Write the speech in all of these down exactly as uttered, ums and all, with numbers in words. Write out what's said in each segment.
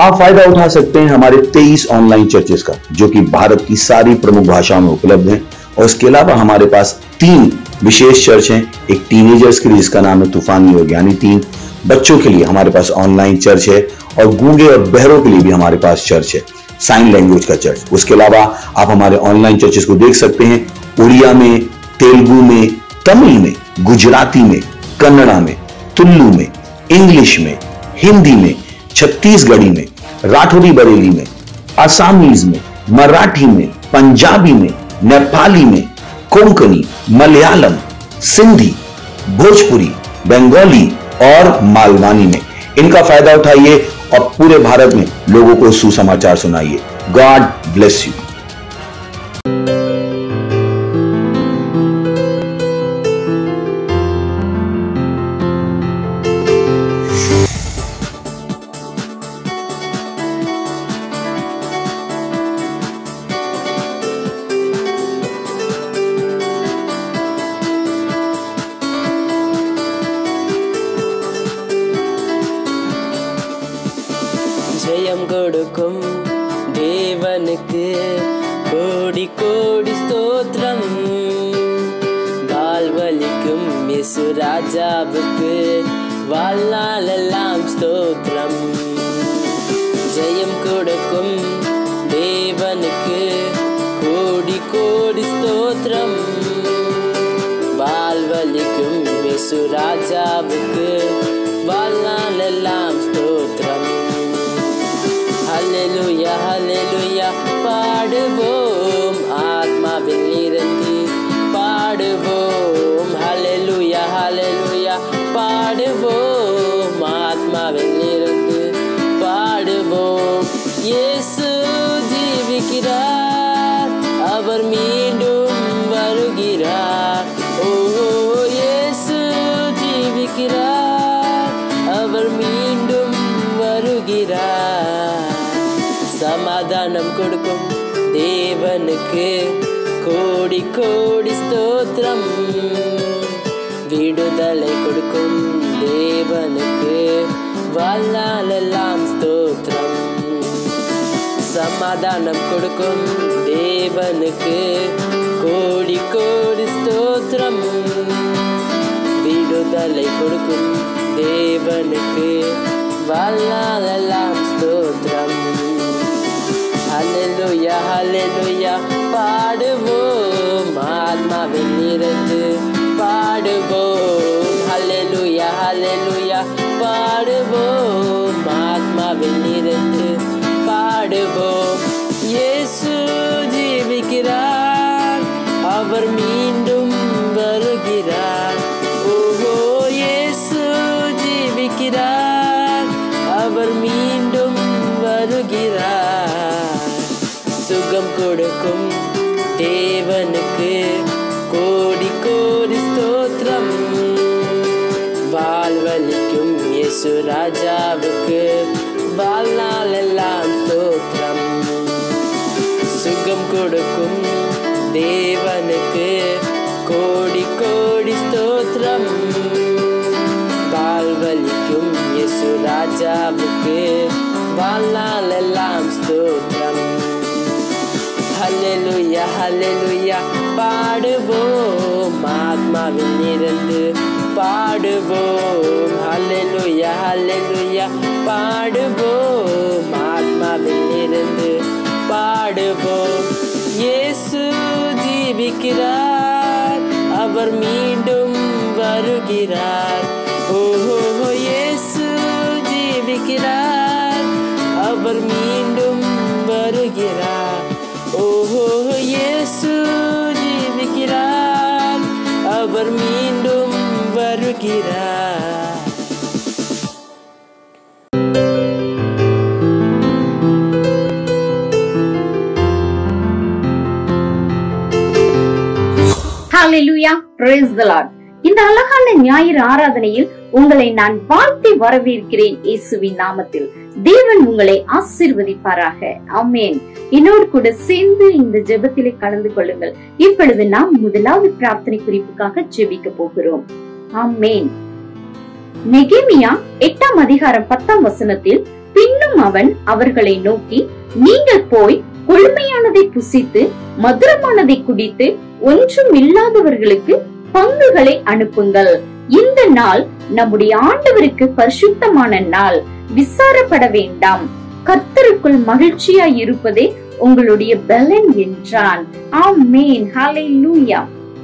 आप फायदा उठा सकते हैं हमारे तेईस ऑनलाइन चर्चेस का, जो कि भारत की सारी प्रमुख भाषाओं में उपलब्ध हैं। और इसके अलावा हमारे पास तीन विशेष चर्च हैं। एक टीनेजर्स के लिए जिसका नाम है तूफानी और ज्ञानी तीन, बच्चों के लिए हमारे पास ऑनलाइन चर्च है, और गूंगे और बहरों के लिए भी हमारे पास चर्च है, साइन लैंग्वेज का चर्च। उसके अलावा आप हमारे ऑनलाइन चर्चेस को देख सकते हैं उड़िया में, तेलुगु में, तमिल में, गुजराती में, कन्नड़ा में, तुलु में, इंग्लिश में, हिंदी में, छत्तीसगढ़ी में, राठौरी बरेली में, आसामीज में, मराठी में, पंजाबी में, नेपाली में, कोंकणी, मलयालम, सिंधी, भोजपुरी, बंगाली और मालवानी में। इनका फायदा उठाइए और पूरे भारत में लोगों को सुसमाचार सुनाइए। God bless you. ஜெயம் கொடுக்கும் தேவனுக்கு கோடி கோடி ஸ்தோத்திரம். வாழ்வளிக்கும் இயேசு ராஜாவுக்கு வாழ்நாளெல்லாம் ஸ்தோத்திரம். ஜெயம் கொடுக்கும் தேவனுக்கு கோடி கோடி ஸ்தோத்திரம். வாழ்வளிக்கும் இயேசு ராஜாவுக்கு வாழ்நாளெல்லாம் ஸ்தோத்திரம். ஹல்லேலூயா ஹல்லேலூயா பாடுவோம், ஆத்மாவில் இருந்து பாடுவோம். ஹல்லேலூயா ஹல்லேலூயா பாடுவோம், ஆத்மாவில் இருந்து பாடுவோம். இயேசு ஜீவிக்கிறார், அவர் மீண்டும் வருகிறார். ஓ இயேசு ஜீவிக்கிறார், அவர் மீண்டும் வருகிறார். சமாதானம் கொடுக்கும் தேவனுக்கு கோடி கோடி ஸ்தோத்திரம். விடுதலை கொடுக்கும் தேவனுக்கு வாழ்நாளெல்லாம் ஸ்தோத்திரம். சமாதானம் கொடுக்கும் தேவனுக்கு கோடி கோடி ஸ்தோத்திரம். விடுதலை கொடுக்கும் தேவனுக்கு வாழ்நாளெல்லாம் ஸ்தோத்திரம். ஹல்லேலூயா ஹல்லேலூயா பாடுவோம், ஆத்மாவில் இருந்து பாடுவோம். ஹல்லேலூயா ஹல்லேலூயா பாடுவோம், ஆத்மாவில் இருந்து பாடுவோம். இயேசு ஜீவிக்கிறார், அவர் மீண்டும் வருகிறார். ஓஹோ இயேசு ஜீவிக்கிறார், அவர் மீண்டும் வருகிறார். சுகம் கொடுக்கும் தேவனுக்கு கோடி கோடி ஸ்தோத்திரம். வாழ்வளிக்கும் இயேசு ராஜாவுக்கு வாழ்நாளெல்லாம் ஸ்தோத்திரம். சுகம் கொடுக்கும் தேவனுக்கு கோடி கோடி ஸ்தோத்திரம். வாழ்வளிக்கும் இயேசு ராஜாவுக்கு வாழ்நாளெல்லாம் ஸ்தோத்திரம். ஹல்லேலூயா ஹல்லேலூயா பாடுவோம், ஆத்மாவில் இருந்து பாடுவோம். ஹல்லேலூயா ஹல்லேலூயா பாடுவோம், ஆத்மாவில் இருந்து பாடுவோம். இயேசு ஜீவிக்கிறார், அவர் மீண்டும் வருகிறார். ஓஹோ இயேசு ஜீவிக்கிறார், அவர் மீண்டும் வருகிறார். ஓஹோ இயேசு ஜீவிக்கிறார், அவர் மீண்டும் வருகிறார். Hallelujah, praise the Lord. இந்த அழகான ஞாயிறு ஆராதனையில் உங்களை நான் வாழ்த்தி வரவேற்கிறேன் இயேசுவின் நாமத்தில். தேவன் உங்களை ஆசீர்வதிப்பாராக. ஆமென். என்னோடு கூட சேர்ந்து இந்த ஜெபத்திலே கலந்து கொள்ளுங்கள். இப்பொழுது நாம் முதலாவது பிரார்த்தனை குறிப்புக்காக ஜெபிக்க போகிறோம். ஆமென். நெகேமியா எட்டாம் அதிகாரம் பத்தாம் வசனத்தில் பின்னும் அவன் அவர்களை நோக்கி, நீங்கள் போய் கொழுமையானதை புசித்து மதுரமானதை குடித்து ஒன்றும் இல்லாதவர்களுக்கு பங்குகளை அனுப்புங்கள். இந்த நாள் நம்முடைய ஆண்டவருக்கு பரிசுத்தமான நாள். விசாரப்பட வேண்டாம். கர்த்தருக்குள் மகிழ்ச்சியாய் இருப்பதே உங்களுடைய பலன் என்றான். ஆமென். ஹல்லேலூயா.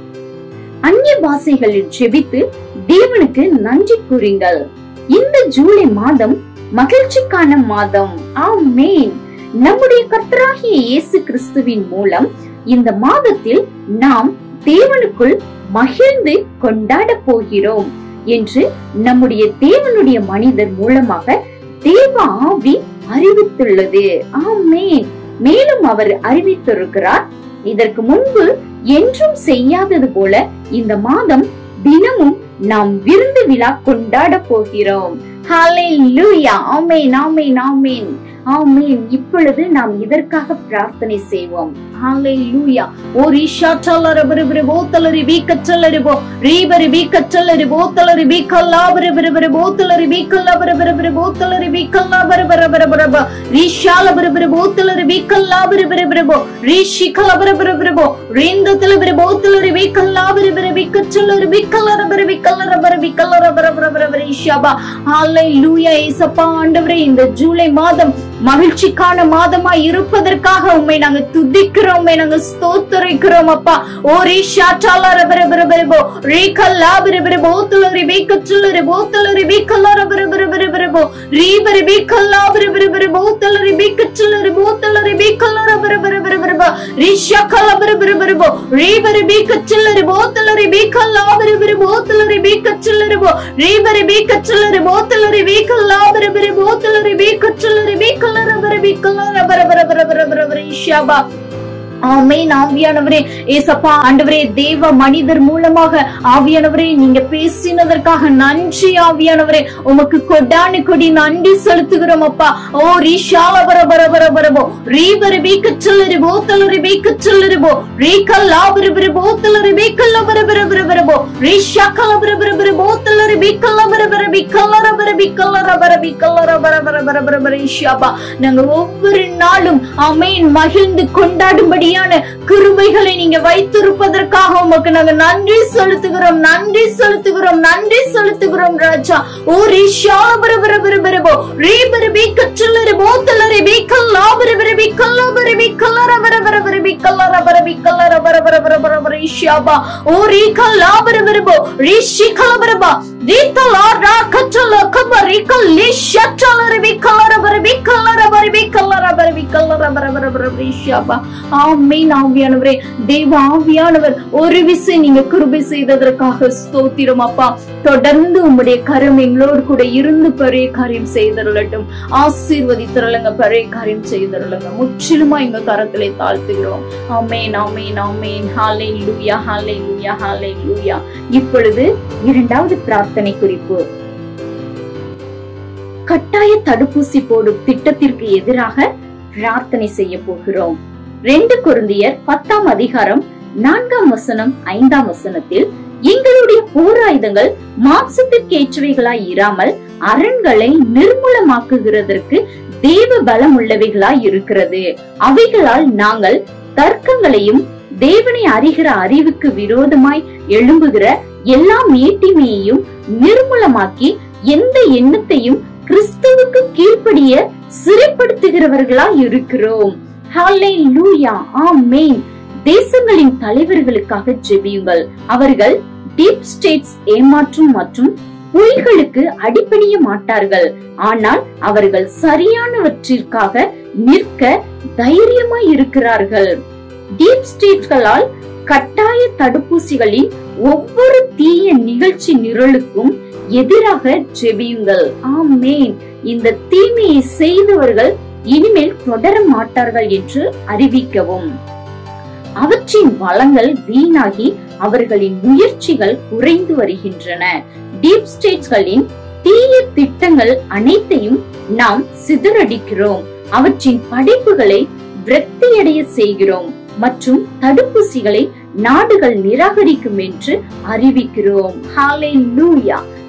அந்நிய பாஷைகளில் ஜெபித்து தேவனுக்கு நன்றி கூறுங்கள். இந்த ஜூலை மாதம் மகிழ்ச்சிக்கான மாதம். ஆமென். நம்முடைய கர்த்தராகிய இயேசு கிறிஸ்துவின் மூலம் இந்த மாதத்தில் நாம் தேவனுக்குள் மகிழ்ந்து கொண்டாட போகிறோம் என்று நம்முடைய தேவனுடைய மனிதர் மூலமாக தேவ ஆவி அறிவித்துள்ளது. ஆமென். மேலும் அவர் அறிவித்திருக்கிறார், இதற்கு முன்பு என்றும் செய்யாதது போல இந்த மாதம் தினமும் நாம் விருந்து விழா கொண்டாட போகிறோம். ஹல்லேலூயா. ஆமென், ஆமென், ஆமென், ஆமென். இப்பொழுது நாம் இதற்காக பிரார்த்தனை செய்வோம். ஹல்லேலூயா. ஓ ரிஷா சல்லரபரபர போத்தலரி வீக்கச்சல்லரிபோ ரீபரி வீக்கச்சல்லரி போத்தலரி வீக்கல்லாபரபரபர போத்தலரி வீக்கல்லாபரபரபர போத்தலரி வீக்கல்லாபரபரபரபர ரிஷாலபரபர போத்தலரி வீக்கல்லாபரபரபரபோ ரிஷிகலபரபரபரபோ ரிந்ததலபர போத்தலரி வீக்கல்லாபரபர வீக்கச்சல்லரி வீக்கல்லரபர வீக்கல்லரபர வீக்கல்லரபரபரபர ரிஷாபா. ஹல்லேலூயா. இயேசப்பா ஆண்டவரே, இந்த ஜூலை மாதம் மகிழ்ச்சிக்கான மாதமாய் இருப்பதற்காக உம்மை நாங்க துதிக்கிறோம், நாங்க ஸ்தோத்திரிக்கிறோம் அப்பா. ஓ ரிஷா சல்லரபரபரபரபோ ரிகல்லாபரபரபோ தலரி வீக்கச்சல்லரி போத்தலரி வீக்கல்லரபரபரபரபோ ரீபரி வீக்கல்லாபரபரபரபோ தலரி வீக்கச்சல்லரி போத்தலரி வீக்கல்லரபரபரபரபோ ரிஷா கல்லபரபரபரபோ ரீபரி வீக்கச்சல்லரி போத்தலரி வீக்கல்லாபரபரபோ தலரி வீக்கச்சல்லரிபோ ரீபரி வீக்கச்சல்லரி போத்தலரி வீக்கல்லாபரபரபோ தலரி வீக்கச்சல்லரி வீக்கல்லரபரபி கல்லரபரபரபரபரபர ரிஷாபா. ஆமென். ஆவியானவரே, ஏசப்பா ஆண்டவரே, தேவ மனிதர் மூலமாக ஆவியானவரே நீங்க பேசினதற்காக நன்றி. ஆவியானவரே, உமக்கு கொடானு கொடி நன்றி செலுத்துகிறோம் அப்பா. ஓ ரிஷாலபரபரபரபரபோ ரீபரி வீக்கச்சல்லரி போத்தலரி வீக்கச்சல்லரிபோ ரீகல்லாபரபர போத்தலரி வீக்கல்லபரபரபரபரபோ ரிஷாகலபரபரபர போத்தலரி வீக்கல்லபரபரபி கல்லரபரபி கல்லரபரபி கல்லரபரபரபரபர ரிஷாபா. நாங்க ஒவ்வொரு நாளும் ஆமென் மகிழ்ந்து கொண்டாடும்படி கிருபைகளை நீங்க வைத்திருப்பதற்காக உமக்கு நாங்க நன்றி செலுத்துகிறோம், நன்றி செலுத்துகிறோம், நன்றி செலுத்துகிறோம் ராஜா. ஓ ரிஷாலபரபரபரபரபோ ரீபரி வீக்கச்சல்லரி போத்தலரி வீக்கல்லாபரபரபி கல்லபரபி கல்லரபரபரபரபி கல்லரபரபி கல்லரபரபரபரபர ரிஷாபா. ஓ ரிகல்லாபரபரபோ ரிஷிகலபரபா ரீகலாரா கச்சல கபரி கல்லிஷச்சலரி கல்லரபரபி கல்லரபரபி கல்லரபரபி கல்லரபரபரபர ரிஷாபா. ஆமென். ஆவியானவரே, தேவ ஆவியானவர் ஒரு விசை நீங்க கிருபை செய்ததற்காக ஸ்தோத்திரம் அப்பா. தொடர்ந்து உம்முடைய கரம் எங்களோடு கூட இருந்து பெரிய காரியம் செய்தருளட்டும். ஆசீர்வதித்தருளுங்க, பெரிய காரியம் செய்தருளுங்க. முற்றிலுமா எங்க கரத்திலே தாழ்த்துகிறோம். ஆமென், ஆமென், ஆமென். ஹல்லேலூயா, ஹல்லேலூயா, ஹல்லேலூயா. இப்பொழுது இரண்டாவது பிரார்த்தனை குறிப்பு. கட்டாய தடுப்பூசி போடும் திட்டத்திற்கு எதிராக பிரார்த்தனை செய்ய போகிறோம். ரெண்டு கொரிந்தியர் பத்தாம் அதிகாரம் நான்காம் வசனம் ஐந்தாம் வசனத்தில், எங்களுடைய போராயுதங்கள் மாம்சத்திற்கேற்றவைகளாய் இராமல் அரண்களை நிர்மூலமாக்குகிறதற்கு தேவ பலம் உள்ளவைகளாய் இருக்கிறது. அவைகளால் நாங்கள் தர்க்கங்களையும் தேவனை அறிகிற அறிவுக்கு விரோதமாய் எழும்புகிற எல்லா மேட்டிமையையும் நிர்மூலமாக்கி எந்த எண்ணத்தையும் கிறிஸ்துவுக்கு கீழ்ப்படிய சிறைப்படுத்துகிறவர்களாய் இருக்கிறோம். ஹல்லேலூயா. ஆமென். தேசங்களின் தலைவர்களுக்காக ஜெபியுங்கள். அவர்கள் டீப் ஸ்டேட்ஸ் ஏமாற்றும் மற்றும் பொய்களுக்கு அடிபணிய மாட்டார்கள். ஆனால் அவர்கள் சரியானவற்றிற்காக நிற்க தைரியமாய் இருக்கிறார்கள். டீப் ஸ்டேட்களால் கட்டாய தடுப்பூசிகளின் ஒவ்வொரு தீய நிகழ்ச்சி நிரலுக்கும் எதிராக ஜெபியுங்கள். ஆமென். இந்த தீமையை செய்தவர்கள் இனிமேல் தொடர மாட்டார்கள் என்று அறிவிக்கவும். அவற்றின் வளங்கள் வீணாகி அவர்களின் முயற்சிகள் குறைந்து வருகின்றன. டீப் ஸ்டேட்களின் தீய திட்டங்கள் அனைத்தையும் நாம் சிதறடிக்கிறோம். அவற்றின் படைப்புகளை விரக்தியடைய செய்கிறோம் மற்றும் தடுப்பூசிகளை நாடுகள் நிராகரிக்கும் என்று அறிவிக்கிறோம். ஹல்லேலூயா.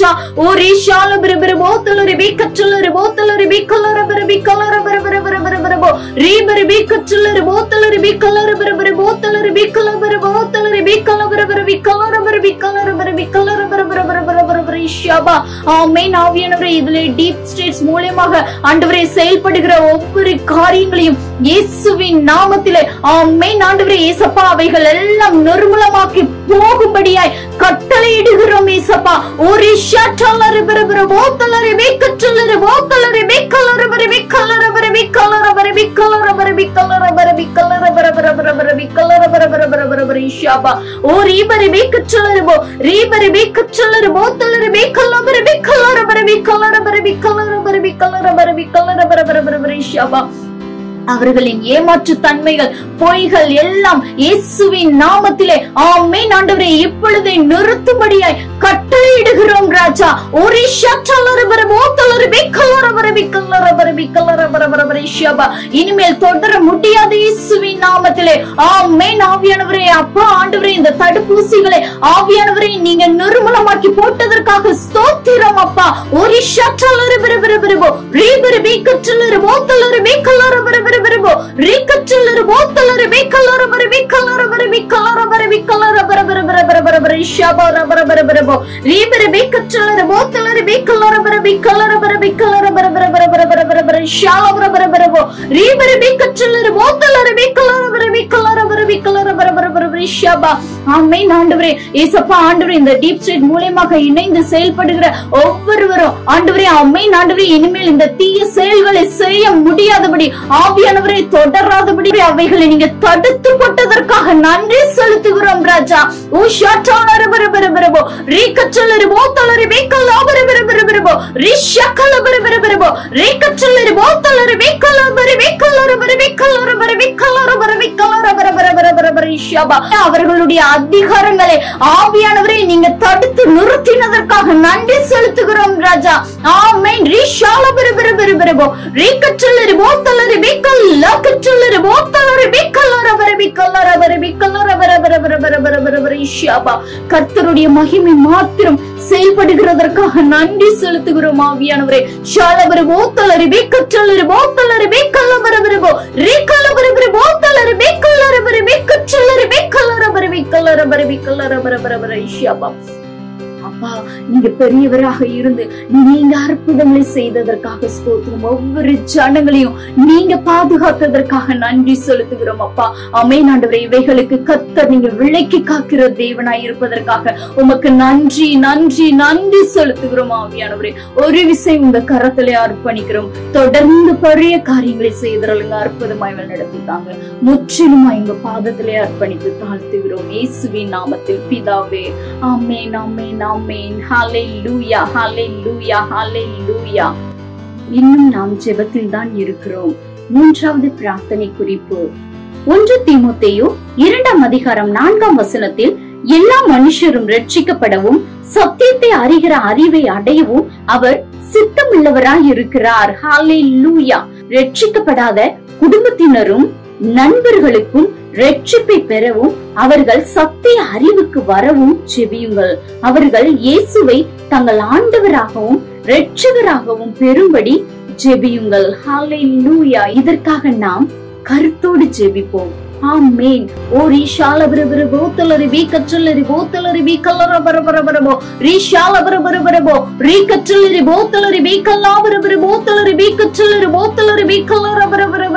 ராஜா. ஓ ரீஷால பிரபர போத்தல ரிபி கச்சல ரிபோத்தல ரிபி கலர பிரபி கலர பிரபர பிரபர பிரபோ ரீபர ரிபி கச்சல ரிபோத்தல ரிபி கலர பிரபர போத்தல ரிபி கலர போத்தல ரிபி கலர பிரபி கலர பிரபி கலர பிரபி கலர பிரபர பிரபர பிரபர ஷபா. ஆமென். ஆவியானவரே, இதிலே டீப் ஸ்டேட்ஸ் மூலமாக ஆண்டவரே செயல்படுகிற ஒவ்வொரு காரியங்களையும் இயேசுவின் நாமத்திலே ஆமென் ஆண்டவரே இயேசப்பா அவைகள் எல்லாம் நிர்மூலமாக்கி போகும்படியாய் கட்டளையிடுகிறோம் இயேசப்பா. ஒரு ஷட்டலரி பிரபர போத்தலரி மேக்கச்சலரி போத்தலரி மேக்கலரி பிரபி கலர பிரபி கலர பிரபி கலர பிரபி கலர பிரபி கலர பிரபர பிரபி கலர பிரபர பிரபர ஷபா. ஓ ரீபரி மேக்கச்சலரி போ ரீபரி மேக்கச்சலரி போத்தலரி மேக்கலர பிரபி கலர பிரபி கலர பிரபி கலர பிரபி கலர பிரபி கலர பிரபர பிரபர ஷபா. அவர்களின் ஏமாற்று தன்மைகள் பொய்கள் எல்லாம் இயேசுவின் நாமத்திலே ஆமென் ஆண்டவரே இப்பொழுதே நிறுத்தும்படியாய் கட்டளையிடுகிறோம் ராஜா. ஒரு ஷட்டலரி பிரபோத்தலரி மேக்கலர பிரபி கலர பிரபி கலர பிரபர ஷபா. இனிமேல் தொடர முடியாது இயேசுவின் நாமத்திலே ஆமென். ஆவியானவரே அப்பா ஆண்டவரே, இந்த தடுப்பூசிகளை ஆவியானவரே நீங்க நிர்மூலமாக்கி போட்டதற்காக ஸ்தோத்திரம் அப்பா. ஒரு ஷட்டலரி பிரபர பிரபோ ரீபரி மேக்கச்சலரி போத்தலரி மேக்கலர பிரபர பிரபோ ரீக்கச்சலரி போத்தலரி மேக்கலர பிரபி கலர பிரபி கலர பிரபி கலர பிரபர பிரபர பிரபர ஷபா பிரபர பிரபோ ரீபரி மேக்கச்சலரி போத்தலரி மேக்கலர பிரபி கலர பிரபி கலர பிரபர பிரபர பிரபர ஷால பிரபர பிரபோ ரீபரி மேக்கச்சலரி போத்தலரி மேக்கலர பிரபி கலர பிரபி கலர பிரபர பிரபர ஷபா. ஆமென் ஆண்டவரே இயேசப்பா ஆண்டவரே, இந்த டீப் ஸ்டேட் மூலமாக இணைந்து செயல்படுகிற ஒவ்வொருவரும் ஆண்டவரே ஆமென் ஆண்டவரே இனிமேல் இந்த தீய செயல்களை செய்ய முடியாதபடி ஆவியானவரை தொடராதபடி அவைகளை நீங்க தடுத்து போட்டதற்காக நன்றி செலுத்துகிறோம் ராஜா. ஓ ஷட்டலரி பிரபர பிரபோ ரீக்கச்சலரி போத்தலரி மேக்கலர பிரபர பிரபோ ரிஷக்கல பிரபர பிரபோ ரீக்கச்சலரி போத்தலரி மேக்கலர பிரபி கலர பிரபி கலர பிரபி கலர பிரபி கலர பிரபர பிரபர ஷபா. அவர்களுடைய அதிகாரங்களை ஆவியானவரை நீங்க தடுத்து நிறுத்தினதற்காக நன்றி செலுத்துகிறோம் ராஜா. ஆமென். ரிஷால பிரபர பிரபோ ரீக்கச்சலரி போத்தலரி மேக்கலர கச்சலரி போத்தலரி மேக்கலர பிரபி கலர பிரபி கலர பிரபர பிரபர பிரபர ஷபா. கர்த்தருடைய மகிமை மாத்திரம் செயல்படுகிறதற்காக நன்றி செலுத்துகிறோம் ஆவியானவரே. ஷாலபர போத்தலரி மேக்கச்சலரி போத்தலரி மேக்கலர பிரபோ ரீக்கலர பிரபோ போத்தலரி மேக்கலர பிரபி கச்சலரி மேக்கலர பிரபி கலர பிரபி கலர பிரபர ஷபா. அப்பா நீங்க பெரியவராக இருந்து நீங்க அற்புதங்களை செய்ததற்காக ஸ்தோத்திரம். ஒவ்வொரு ஜனங்களையும் நீங்க பாதுகாத்ததற்காக நன்றி செலுத்துகிறோம் அப்பா. ஆமென் ஆண்டவரே, இவைகளுக்கு கர்த்தர் நீங்க விலக்கி காக்கிற தேவனாய் இருப்பதற்காக உமக்கு நன்றி நன்றி நன்றி செலுத்துகிறோம் ஆவியானவரே. ஒரு விஷயம் உங்க கரத்திலே அர்ப்பணிக்கிறோம். தொடர்ந்து பெரிய காரியங்களை செய்தவர்களுங்க அற்புதமாய் நடத்திட்டாங்க. முற்றிலுமா எங்க பாதத்திலே அர்ப்பணித்து தாழ்த்துகிறோம் இயேசுவின் நாமத்தில் பிதாவே. ஆமென் ஆமென் ஆமென். ஹல்லேலூயா ஹல்லேலூயா ஹல்லேலூயா. இன்னும் நாம் ஜெபத்தில் தான் இருக்கிறோம். மூன்றாவது பிரார்த்தனை குறிப்பு ஒன்று தீமோத்தேயு இரண்டாம் அதிகாரம் நான்காம் வசனத்தில் எல்லா மனுஷரும் ரட்சிக்கப்படவும் சத்தியத்தை அறிகிற அறிவை அடையவும் அவர் சித்தமுள்ளவராய் இருக்கிறார். ஹல்லேலூயா. ரட்சிக்கப்படாத குடும்பத்தினரும் நண்பர்களுக்கும் ரட்சிப்பை பெறவும் அவர்கள் சத்திய அறிவுக்கு வரவும் ஜெபியுங்கள். அவர்கள் இயேசுவை தங்கள் ஆண்டவராகவும் இரட்சகராகவும் பெறும்படி ஜெபியுங்கள். ஹல்லேலூயா. இதற்காக நாம் கருத்தோடு ஜெபிப்போம். ஆமென். ஓ ரிஷால பிரபர போத்தலரி மேக்கச்சலரி போத்தலரி மேக்கலர பிரபர பிரபோ ரிஷால பிரபர பிரபோ ரீக்கச்சலரி போத்தலரி மேக்கலர பிரபர போத்தலரி மேக்கச்சலரி போத்தலரி மேக்கலர பிரபர பிரபோ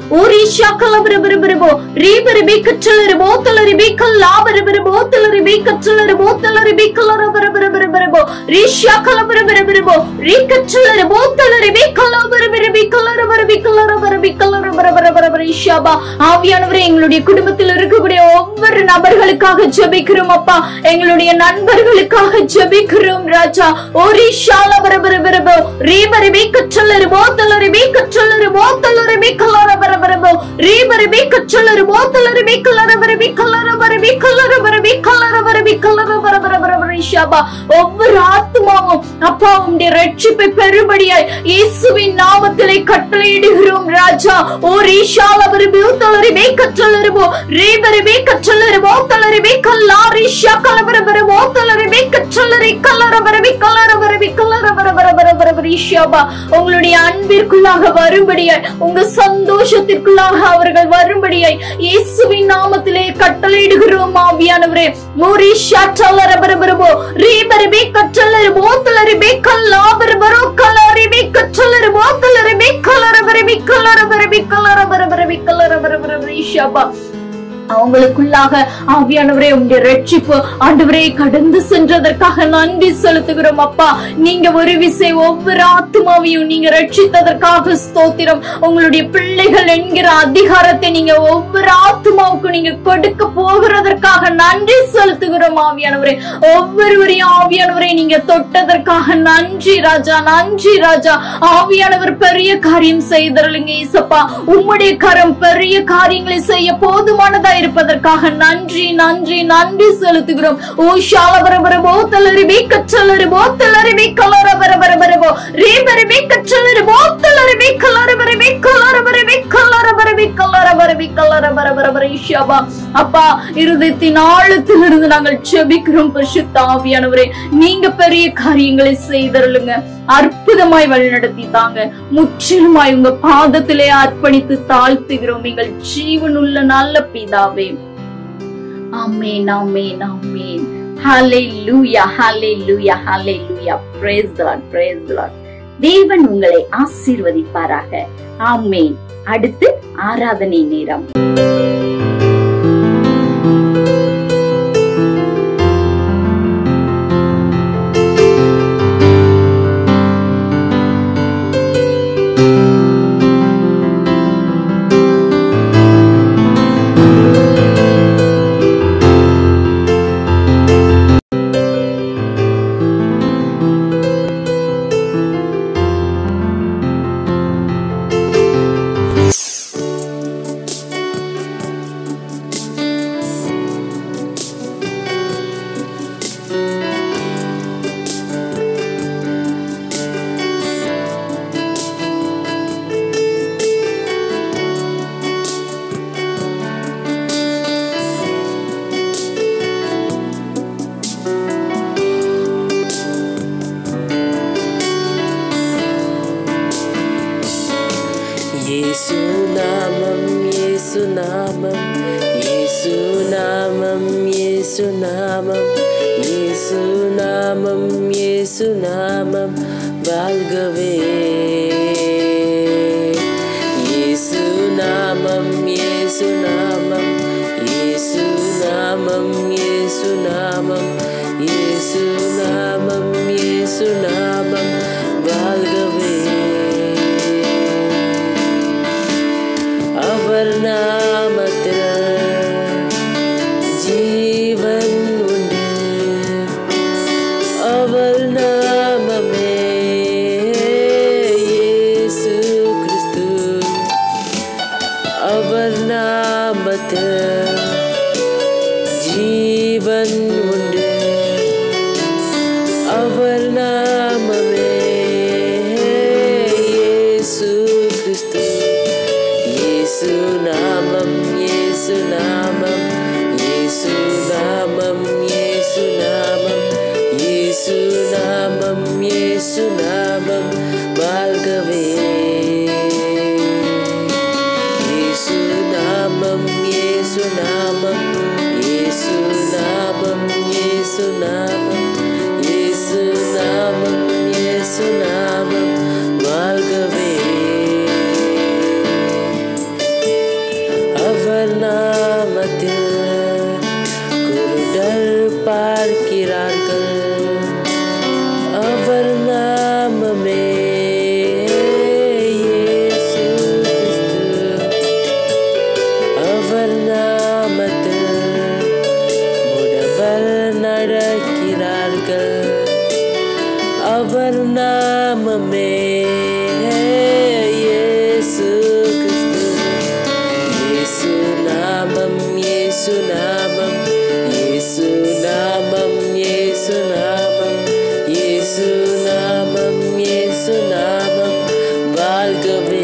ஊரிஷா கலபரபரபரபோ ரீபரபி கச்சலரபோ தலரிபி கல்லாபரபரபோ தலரிபி கச்சலரபோ தலரிபி கலரபரபரபரபோ ரீஷா கலபரபரபரபோ ரீ கச்சலரபோ தலரிபி கலாபரபரபி கலரபரபி கலரபரபி கலரபரபரபரபரீஷாபா. ஆவியானவரே, எங்களுடைய குடும்பத்தில் இருக்கக்கூடிய ஒவ்வொரு நபர்களுக்காக ஜெபிக்கிறோம் அப்பா. எங்களுடைய நண்பர்களுக்காக ஜெபிக்கிறோம் ராஜா. ஓரிஷால பரபரபரபோ ரீபரபி கச்சலரபோ தலரிபி கச்சலரபோ தலரிபி கலரபரபரபோ ரீபரபி கச்சலரபோ தலரிபி கலரபரபி கலரபரபி கலரபரபி கலரபரபி கலரபரபரபரபரீஷாபா. ஒவ்வொரு ஆத்துமாவும் அப்பா உம்முடைய ரட்சிப்பை பெறும்படியாய் இயேசுவின் நாமத்திலே கட்டளையிடுகிறோம் ராஜா. ஓரிஷால பரபரபோ தலரிபி கச்சலரபோ ரீபரபி கச்சலரபோ தலரிபி கல்லாரிஷா கலபரபரபோ தலரிபி கச்சலரி கலரபரபி கலரபரபி கலரபரபரபரபரபரீஷாபா. உங்களுடைய அன்பிற்குள்ளாக வரும்படியாய், உங்க சந்தோஷத்திற்குள்ளாக அவர்கள் வரும்படியாய் இயேசுவின் நாமத்திலே கட்டளையிடுகிறோம் ஆவியானவரே. ஓரிஷா சலரபரபரபோ ரீபரபி கச்சலரபோ தலரிபி கல்லாபரபரோ கலரிபி கச்சலரபோ தலரிபி கலரபரபி கலரபரபி கலரபரபரபி கலரபரபரபரீஷாபா. அவங்களுக்குள்ளாக ஆவியானவரே உங்களுடைய ரட்சிப்பு ஆண்டவரே கடந்து சென்றதற்காக நன்றி செலுத்துகிறோம் அப்பா. நீங்க ஒரு விசை ஒவ்வொரு ஆத்மாவையும் நீங்க ரட்சித்ததற்காக ஸ்தோத்திரம். உங்களுடைய பிள்ளைகள் என்கிற அதிகாரத்தை நீங்க ஒவ்வொரு ஆத்மாவுக்கும் நீங்க கொடுக்க போகிறதற்காக நன்றி செலுத்துகிறோம் ஆவியானவரே. ஒவ்வொருவரையும் ஆவியானவரை நீங்க தொட்டதற்காக நன்றி ராஜா, நன்றி ராஜா. ஆவியானவர் பெரிய காரியம் செய்தருளுங்க ஈசப்பா. உம்முடைய கரம் பெரிய காரியங்களை செய்ய போதுமானதா இருப்பதற்காக நன்றி நன்றி நன்றி செலுத்துகிறோம். ஓ ஷாலபரபரபோ தலரிபி கச்சலரிபோ தலரிபி கலரபரபரபரபோ ரீபரபி கச்சலரிபோ தலரிபி கலரபரபி கலரபரபி கலரபரபி கலரபரபி கலரபரபரபரீஷாபா. அப்பா, இருதயத்தின் ஆழத்திலிருந்து நாங்கள் ஜெபிக்கிறோம் பரிசுத்த ஆவியானவரே. நீங்க பெரிய காரியங்களை செய்தருளுங்க, அற்புதமாய் வழிநடத்தி தாங்க. முற்றிலுமாய் உங்க பாதத்திலே அர்ப்பணித்து தாழ்த்துகிறோம் எங்கள் ஜீவனுள்ள நல்ல பிதாவே. ஆமென் ஆமென் ஆமென். ஹல்லேலூயா ஹல்லேலூயா ஹல்லேலூயா. praise the Lord, praise the Lord. தேவன் உங்களை ஆசீர்வதிப்பாராக. ஆமென். அடுத்து ஆராதனை நேரம். యేసునామం యేసునామం యేసునామం యేసునామం యేసునామం యేసునామం வாழ்கவே యేసునామం యేసునామం యేసునామం యేసునామం యేసునామం యేసునామం வாழ்கவே அவர் நாமத்தில் ஜீவன் உண்டு அவர் நாமமே இயேசு கிறிஸ்து அவர் நாமத்தில் ஜீவன் உண்டு அவர் நாமமே இயேசு கிறிஸ்து యేసునామం యేసునామం యేసునామం యేసునామం యేసునామం యేసునామం வாழ்கவே యేసునామం యేసునామం యేసునామం యేసునామం యేసునామం యేసునామం வாழ்கவே அவர் நாமமே இயேசு கிறிஸ்து. இயேசு நாமம், இயேசு நாமம், இயேசு நாமம், இயேசு நாமம், இயேசு நாமம், இயேசு நாமம் வாழ்கவே.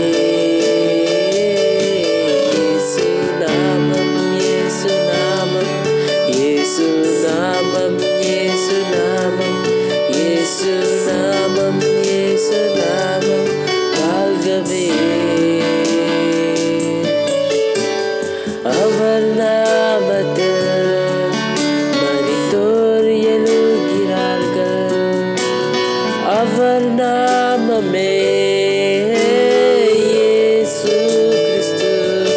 இயேசு நாமம், இயேசு நாமம், இயேசு நாமம், இயேசு நாமம், இயேசு நாமம், இயேசு நாமம் வாழ்கவே. அவர் நாமத்தில் மரித்தோர் எழுகிறார்கள். அவர் நாமமே இயேசு கிறிஸ்து.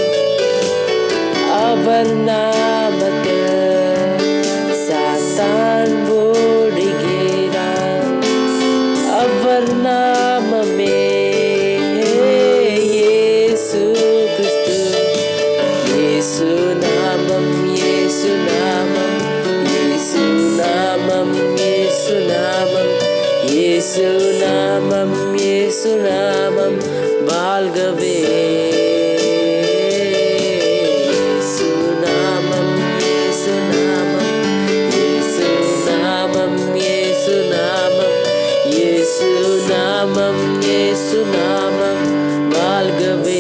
அவர் நாமத்தில் சாத்தான் ஓடுகிறான். அவர் நாமமே இயேசு கிறிஸ்து. இயேசு நாமம், இயேசு நாமம், இயேசு நாமம், இயேசு நாமம், இயேசு நாமம், இயேசு நாமம் வாழ்கவே. இயேசு நாமம், இயேசு நாமம், இயேசு நாமம், இயேசு நாமம், இயேசு நாமம், இயேசு நாமம் வாழ்கவே.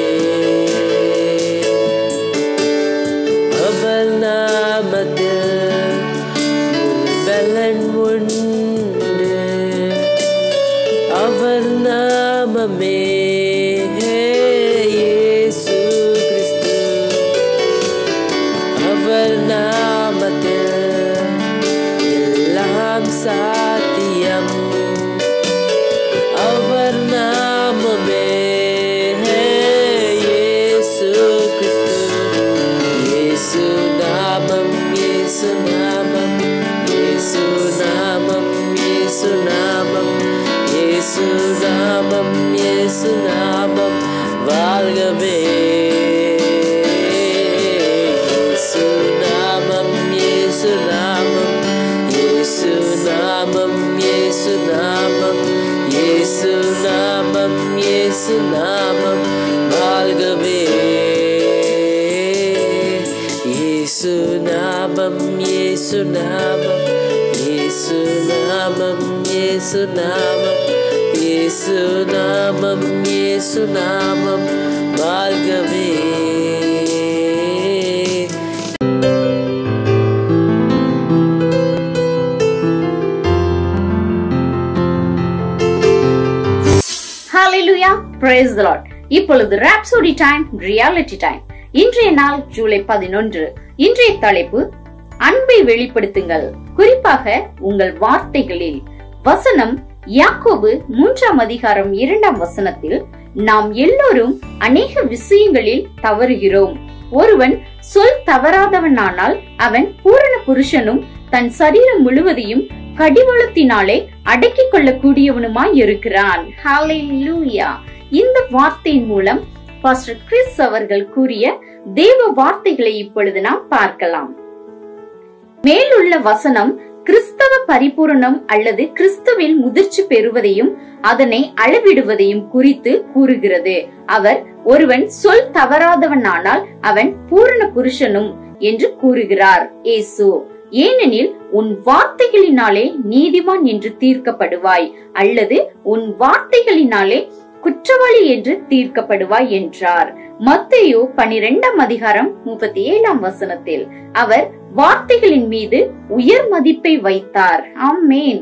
அவர் நாமத்தில் பலன் உண்டு. அவர் நாமமே இயேசு கிறிஸ்து. அவர் நாமத்தில் எல்லாம் சாத்தியம். அவர் நாமமே இயேசு கிறிஸ்து. இயேசு நாமம், இயேசு நாமம், இயேசு நாமம், இயேசு நாமம், இயேசு நாமம், இயேசு நாமம் வாழ்கவே. இயேசு நாமம், இயேசு நாமம், இயேசு நாமம், இயேசு நாமம், இயேசு நாமம், இயேசு நாமம் வாழ்கவே. இயேசு நாமம், இயேசு நாமம், இயேசு நாமம், இயேசு நாமம், இயேசு நாமம், இயேசு நாமம் வாழ்கவே. Hallelujah, praise the Lord. இப்பொழுது ராப்சோடி டைம், ரியாலிட்டி டைம். இன்றைய நாள் ஜூலை பதினொன்று. இன்றைய தலைப்பு அன்பை வெளிப்படுத்துங்கள், குறிப்பாக உங்கள் வார்த்தைகளில். வசனம் யாக்கோபு மூன்றாம் அதிகாரம் இரண்டாம் வசனத்தில், நாம் எல்லோரும் அநேக விஷயங்களில் தவறுகிறோம். ஒருவன் சொல் தவறாதவனானால் அவன் பூரண புருஷனும் தன் சரீரம் முழுவதையும் கடிவாளத்தினாலே அடக்கிக் கொள்ளக்கூடியவனுமாய் இருக்கிறான். ஹalleluya. இந்த வார்த்தையின் மூலம் பாஸ்டர் கிறிஸ் அவர்கள் கூறிய தேவ வார்த்தைகளை இப்பொழுது நாம் பார்க்கலாம். மேலுள்ள வசனம் கிறிஸ்தவ பரிபூரணம் அல்லது கிறிஸ்துவில் முதிர்ச்சி பெறுவதையும் அதனை அளவிடுவதையும் குறித்து கூறுகிறது. அவர் ஒருவன் சொல் தவறாதவனானால் அவன் பூரண புருஷனும் என்று கூறுகிறார் இயேசு. ஏனெனில் உன் வார்த்தைகளினாலே நீதிமான் என்று தீர்க்கப்படுவாய் அல்லது உன் வார்த்தைகளினாலே குற்றவாளி என்று தீர்க்கப்படுவாய் என்றார். மத்தேயு பனிரெண்டாம் அதிகாரம் முப்பத்தி ஏழாம் வசனத்தில் அவர் வார்த்தைகளின் மீது உயர் மதிப்பை வைத்தார். ஆமென்.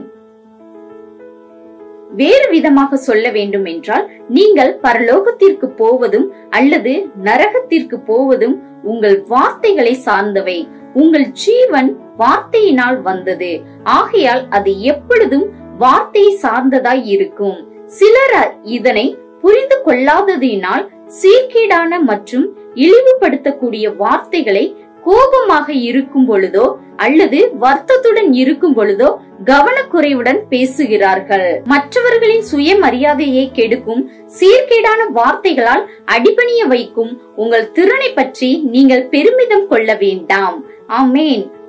வேறு விதமாக சொல்ல வேண்டும் என்றால், நீங்கள் பரலோகத்திற்கு போவதும் அல்லது நரகத்திற்கு போவதும் உங்கள் வார்த்தைகளை சார்ந்தவை. உங்கள் ஜீவன் வார்த்தையினால் வந்தது. ஆகையால் அது எப்பொழுதும் வார்த்தையை சார்ந்ததாய் இருக்கும். சிலர் இதனை புரிந்து கொள்ளாததினால் சீர்கேடான மற்றும் இழிவுபடுத்தக்கூடிய வார்த்தைகளை கோபமாக இருக்கும் பொழுதோ அல்லது வருத்தத்துடன் இருக்கும் பொழுதோ கவனக்குறைவுடன் பேசுகிறார்கள். மற்றவர்களின் சுயமரியாதையை கெடுக்கும் சீர்கேடான வார்த்தைகளால் அடிபணிய வைக்கும் உங்கள் திறனை பற்றி நீங்கள் பெருமிதம் கொள்ள வேண்டாம். ஆமேன்.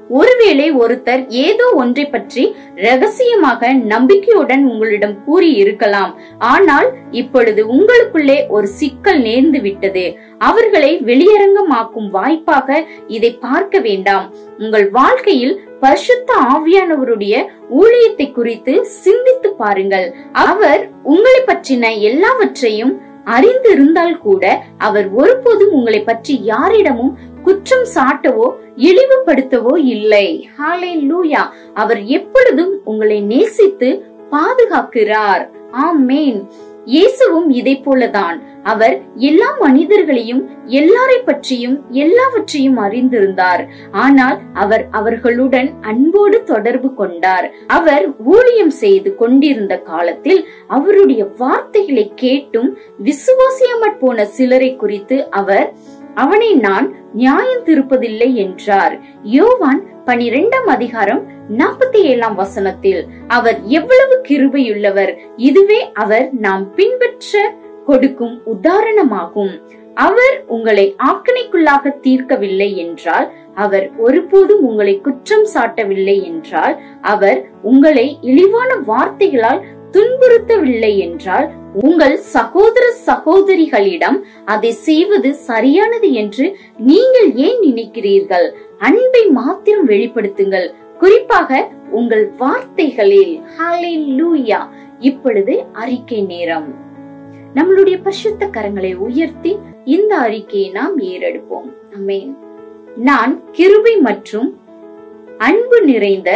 ஒருவேளை ஒருத்தர் ஏதோ ஒன்றை பற்றி ரகசியமாக நம்பிக்கையுடன் உங்களிடம் கூறி இருக்கலாம். ஆனால் இப்பொழுது உங்களுக்குள்ளே ஒரு சிக்கல் நேர்ந்து விட்டது. அவர்களை வெளியரங்கமாக்கும் வாய்ப்பாக இதை பார்க்க வேண்டாம். உங்கள் வாழ்க்கையில் பரிசுத்த ஆவியானவருடைய ஊழியத்தை குறித்து சிந்தித்து பாருங்கள். அவர் உங்களை பற்றின எல்லாவற்றையும் அறிந்து இருந்தால் கூட அவர் ஒருபோதும் உங்களை பற்றி யாரிடமும் குற்றம் சாட்டவோ இழிவுபடுத்தவோ இல்லை. ஹல்லேலூயா. அவர் எப்பொழுதும் உங்களை நேசித்து பாதுகாக்கிறார். ஆமேன். இயேசுவும் இதை போலதான். அவர் எல்லா மனிதர்களையும் எல்லாரை பற்றியும் எல்லாவற்றையும் அறிந்திருந்தார். ஆனால் அவர் அவர்களுடன் அன்போடு தொடர்பு கொண்டார். அவர் ஊழியம் செய்து கொண்டிருந்த காலத்தில் அவருடைய வார்த்தைகளை கேட்டும் விசுவாசியாமற் போன சிலரை குறித்து அவர் அவனை நான் நியாயம் திருப்பதில்லை என்றார். யோவான் பனிரெண்டாம் அதிகாரம் நாற்பத்தி ஏழாம் வசனத்தில் அவர் எவ்வளவு கிருபையுள்ளவர், இதுவே அவர் நாம் பின்பற்ற கொடுக்கும் உதாரணமாகும். அவர் உங்களை ஆக்கினைக்குள்ளாக தீர்க்கவில்லை என்றால், அவர் ஒருபோதும் உங்களை குற்றம் சாட்டவில்லை என்றால், அவர் உங்களை இழிவான வார்த்தைகளால் துன்புறுத்தவில்லை என்றால், உங்கள் சகோதர சகோதரிகளிடம் அதை செய்வது சரியானது என்று நீங்கள் ஏன் நினைக்கிறீர்கள்? அன்பை மாத்திரம் வெளிப்படுத்துங்கள், குறிப்பாக உங்கள் வார்த்தைகளில். ஹல்லேலூயா. இப்பொழுது அறிக்கை நேரம். நம்மளுடைய பரிசுத்த கரங்களை உயர்த்தி இந்த அறிக்கையை நாம் ஏறெடுப்போம். ஆமென். நான் கிருபை மற்றும் அன்பு நிறைந்த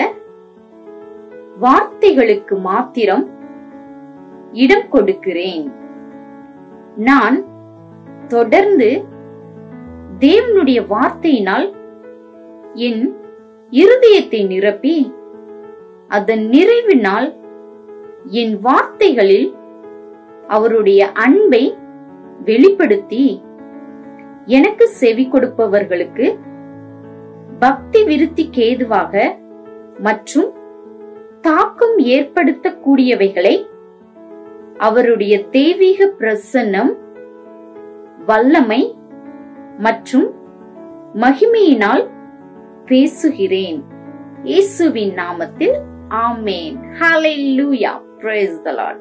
வார்த்தைகளுக்கு மாத்திரம் இடம் கொடுக்கிறேன். நான் தொடர்ந்து தேவனுடைய வார்த்தையினால் என் இருதயத்தை நிரப்பி அதன் நிறைவினால் என் வார்த்தைகளில் அவருடைய அன்பை வெளிப்படுத்தி எனக்கு செவி கொடுப்பவர்களுக்கு பக்தி விருத்திக்கு ஏதுவாக மற்றும் தாக்கம் ஏற்படுத்தக்கூடியவைகளை அவருடைய தெய்வீக பிரசன்னம், வல்லமை மற்றும் மகிமையினால் பேசுகிறேன். இயேசுவின் நாமத்தில் ஆமென். ஹல்லேலூயா. Praise the Lord.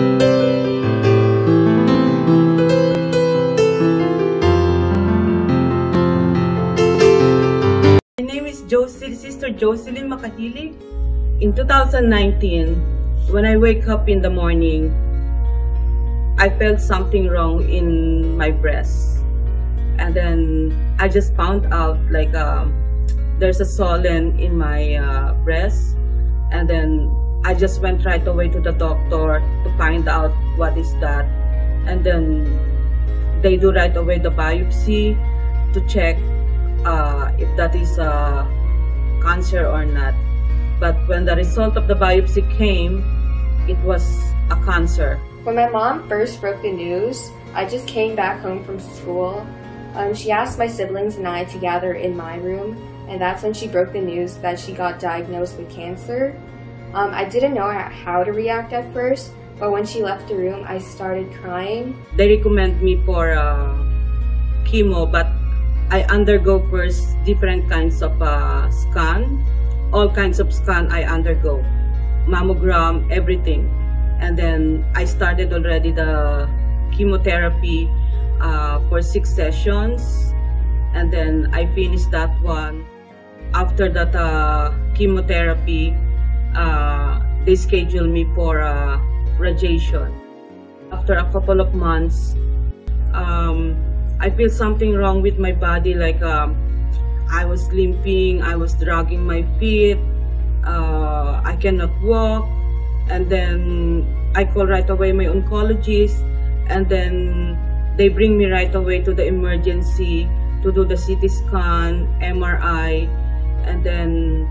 My name is Josie, Sister Jocelyn Makahilig. In two thousand nineteen, when I wake up in the morning, I felt something wrong in my breast, and then I just found out like um, there's a swelling in my uh, breast, and then I just went right away to the doctor to find out what is that, and then they do right away the biopsy to check uh, if that is a cancer or not. But when the result of the biopsy came, it was a cancer. When my mom first broke the news, I just came back home from school. Um, she asked my siblings and I to gather in my room, and that's when she broke the news that she got diagnosed with cancer. Um, I didn't know how to react at first, but when she left the room, I started crying. They recommend me for uh, chemo, but I undergo first different kinds of uh, scan. All kinds of scan I undergo, mammogram, everything. And then I started already the chemotherapy uh, for six sessions, and then I finished that one. After that uh, chemotherapy, uh, they scheduled me for uh, radiation. After a couple of months, um, I feel something wrong with my body, like um, I was limping, I was dragging my feet, uh, I cannot walk. And then I call right away my oncologist, and then they bring me right away to the emergency to do the C T scan, M R I, and then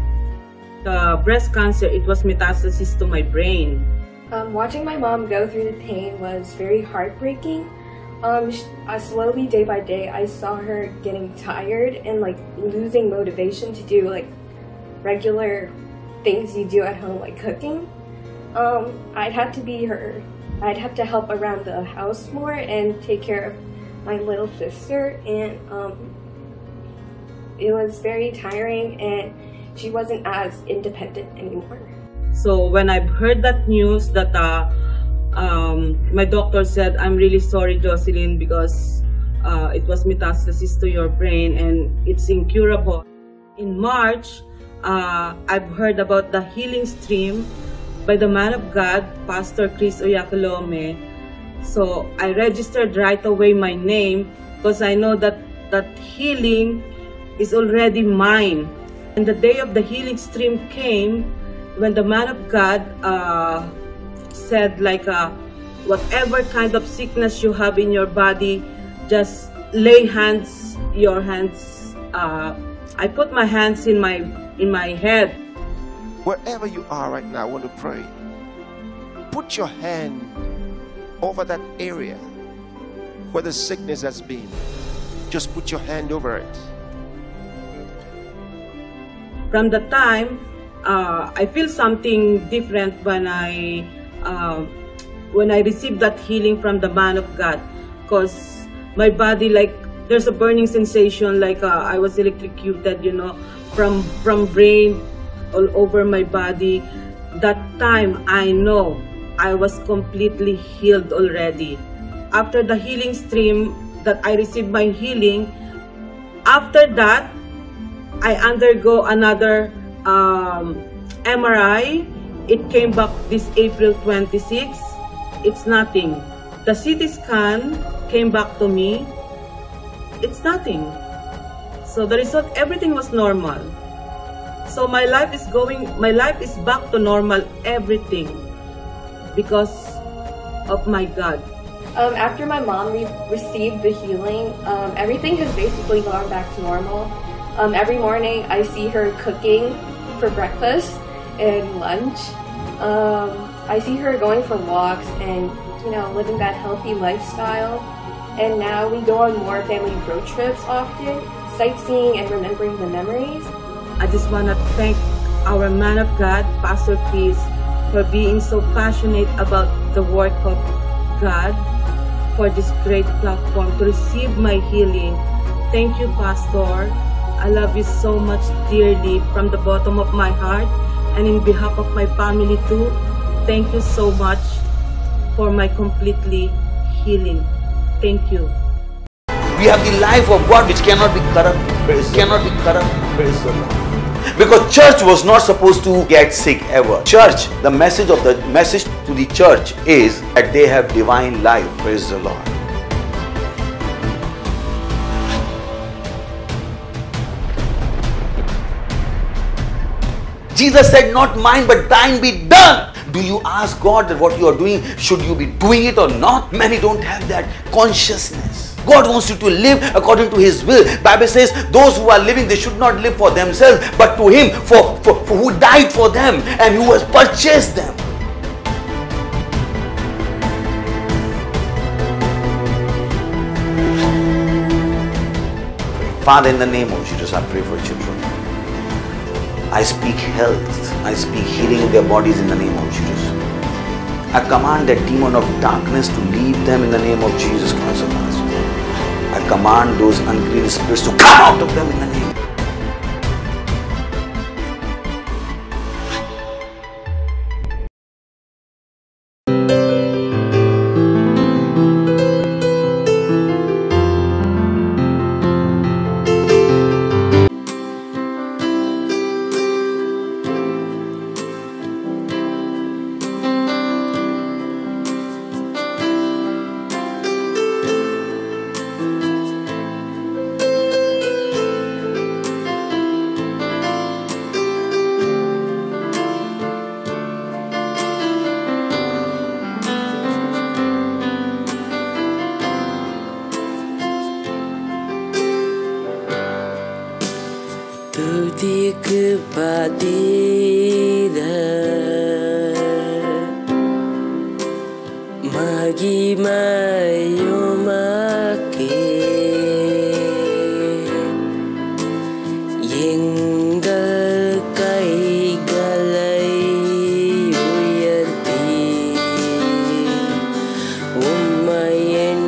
the breast cancer, it was metastasis to my brain. Um, watching my mom go through the pain was very heartbreaking. Um, uh, slowly, day by day, I saw her getting tired and like losing motivation to do like regular things you do at home, like cooking. Um, I'd have to be her, I'd have to help around the house more and take care of my little sister, and um, it was very tiring, and she wasn't as independent anymore. So when I heard that news that uh, um, my doctor said, I'm really sorry, Jocelyn, because uh, it was metastasis to your brain and it's incurable. In March, uh, I've heard about the healing stream by the man of God, Pastor Chris Oyakhilome. So I registered right away my name because I know that that healing is already mine. And the day of the healing stream came when the man of God uh, said like uh, whatever kind of sickness you have in your body, just lay hands, your hands. Uh, I put my hands in my in my head. Wherever you are right now, I want to pray. Put your hand over that area where the sickness has been. Just put your hand over it. From the time, uh, I feel something different when I uh, when I received that healing from the man of God, because my body, like, there's a burning sensation, like uh, I was electrocuted, you know, from from brain all over my body. That time, I know I was completely healed already. After the healing stream that I received my healing, after that, I undergo another um, M R I. It came back this April twenty-sixth. It's nothing. The C T scan came back to me. It's nothing. So the result, everything was normal. So my life is going, my life is back to normal, everything, because of my God. Um, after my mom re received the healing, um, everything has basically gone back to normal. Um, every morning I see her cooking for breakfast and lunch. Um, I see her going for walks and, you know, living that healthy lifestyle. And now we go on more family road trips often, sightseeing and remembering the memories. I just want to thank our man of God, Pastor Chris, for being so passionate about the work of God, for this great platform to receive my healing. Thank you, Pastor. I love you so much dearly from the bottom of my heart, and in behalf of my family too. Thank you so much for my completely healing. Thank you. We have the life of God which cannot be corrupt. Praise cannot be corrupt. Praise the Lord. Because church was not supposed to get sick ever. Church, the message of the message to the church is that they have divine life. Praise the Lord. Jesus said, not mine but thine be done. Do you ask God that what you are doing, should you be doing it or not? Many don't have that consciousness. God wants you to live according to His will. Bible says those who are living, they should not live for themselves, but to Him for, for, for who died for them and who has purchased them. Father, in the name of Jesus, I pray for children. I speak health. I speak healing in their bodies in the name of Jesus. I command that demon of darkness to leave them in the name of Jesus Christ of Nazareth. I command those unclean spirits to come out of them in the name. Tuti kepadiran Magi mayo make Yenggal kai galay uyarti Umayen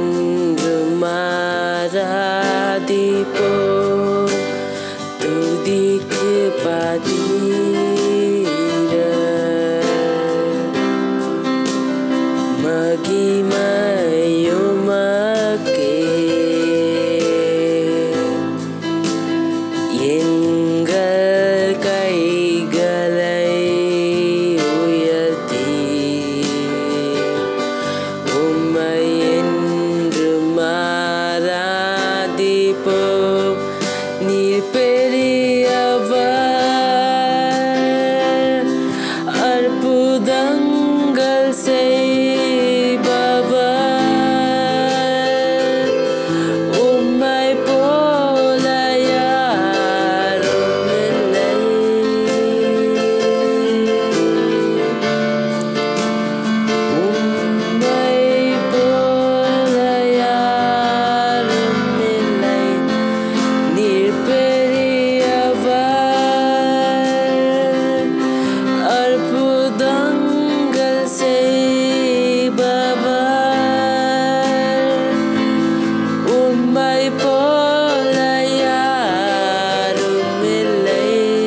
rumara di po Tuti kepada மகிமையுமக்கே எங்கள் கைகளை உயர்த்தி உம்மை என்றும் ஆராதிப்போம். நீர் பெரியவர், அற்புதங்கள் செய்பவர், உம்மை போல யாரும் இல்லை. உம்மை போல யாரும் இல்லை. நீர் பெரியவர், அற்புதங்கள் செய்பவர், உம்மை போல யாரும் இல்லை.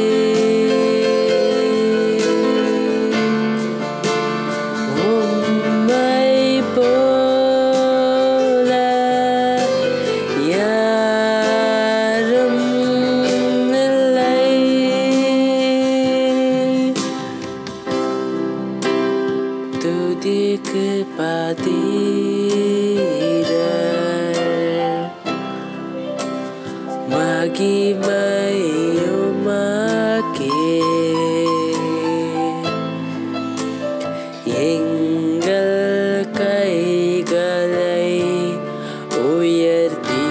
உம்மை போல யாரும் இல்லை. துதிக்கு பாத்திரர், மகிமையுமக்கே எங்கள் கைகளை உயர்த்தி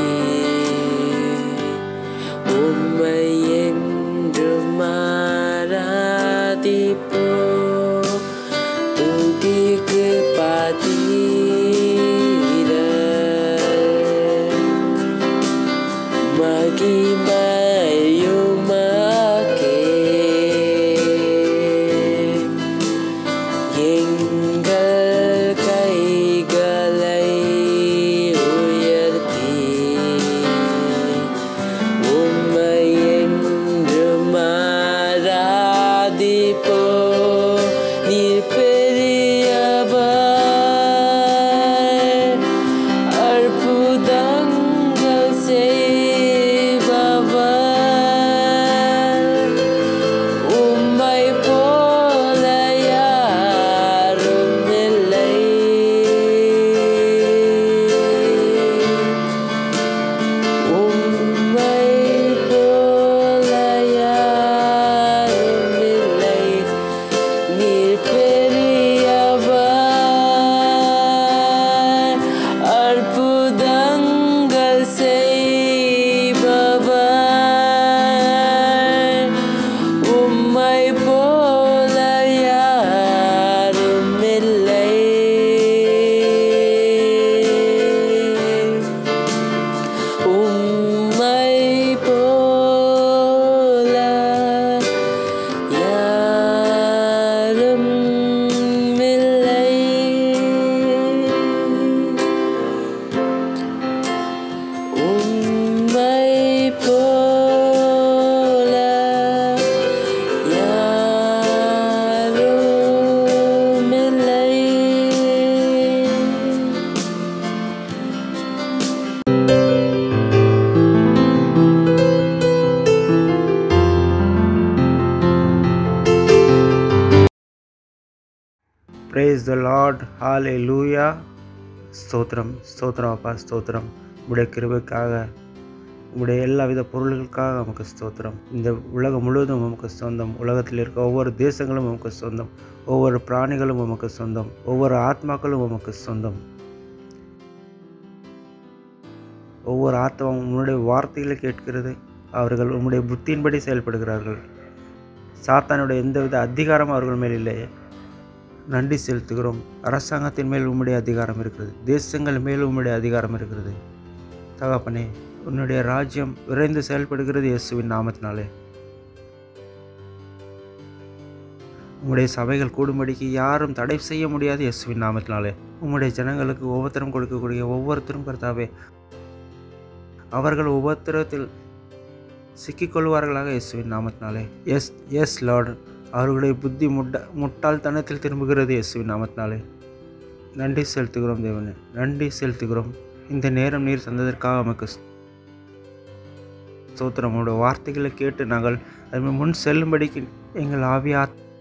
உம்மை என்றும் ஆராதிப்போம். துதிக்கு பாத்திரர், மகிமையுமக்கே எங்கள் கைகளை உயர்த்தி உம்மை என்றும் ஆராதிப்போம். நீர் பெரியவர், அற்புதங்கள் செய்பவர், உம்மை போல யாரும் இல்லை. உம்மை போல யாரும் இல்லை. நீர் பெரியவர், அற்புதங்கள் செய்பவர், உம்மை போல யாரும் இல்லை. உம்மை போல யாரும் இல்லை. உம்மை போல யாரும் இல்லை. Praise the Lord. Hallelujah. ஸ்தோத்திரம் ஸ்தோத்திரம் அப்பா ஸ்தோத்திரம். உடைய கிருபைக்காக, உடைய எல்லா வித பொருள்களுக்காக நமக்கு ஸ்தோத்திரம். இந்த உலகம் முழுவதும் நமக்கு சொந்தம். உலகத்தில் இருக்க ஒவ்வொரு தேசங்களும் நமக்கு சொந்தம். ஒவ்வொரு பிராணிகளும் நமக்கு சொந்தம். ஒவ்வொரு ஆத்மாக்களும் நமக்கு சொந்தம். ஒவ்வொரு ஆத்மாவும் உன்னுடைய வார்த்தைகளை கேட்கிறது. அவர்கள் உன்னுடைய புத்தியின்படி செயல்படுகிறார்கள். சாத்தானுடைய எந்தவித அதிகாரம் அவர்கள் மேல் இல்லையே. நன்றி செலுத்துகிறோம். அரசாங்கத்தின் மேல் உம்முடைய அதிகாரம் இருக்கிறது. தேசங்கள் மேல் உம்முடைய அதிகாரம் இருக்கிறது. தகப்பனே, உன்னுடைய ராஜ்யம் விரைந்து செயல்படுகிறது இயேசுவின் நாமத்தினாலே. உம்முடைய சபைகள் கூடும்படிக்கு யாரும் தடை செய்ய முடியாது இயேசுவின் நாமத்தினாலே. உம்முடைய ஜனங்களுக்கு உபத்திரம் கொடுக்கக்கூடிய ஒவ்வொருத்தரும் கர்த்தாவே, அவர்கள் உபத்திரத்தில் சிக்கிக்கொள்வார்களாக இயேசுவின் நாமத்தினாலே. Yes yes Lord. அவர்களுடைய புத்தி முட்ட முட்டாள்தனத்தில் திரும்புகிறது இயேசுவின் நாமத்தினாலே. நன்றி செலுத்துகிறோம் தேவனே, நன்றி செலுத்துகிறோம். இந்த நேரம் நீர் தந்ததற்காக நமக்கு ஸ்தோத்திரம். உங்களுடைய வார்த்தைகளை கேட்டு நாங்கள் அது முன் செல்லும்படிக்கு எங்கள் ஆவியா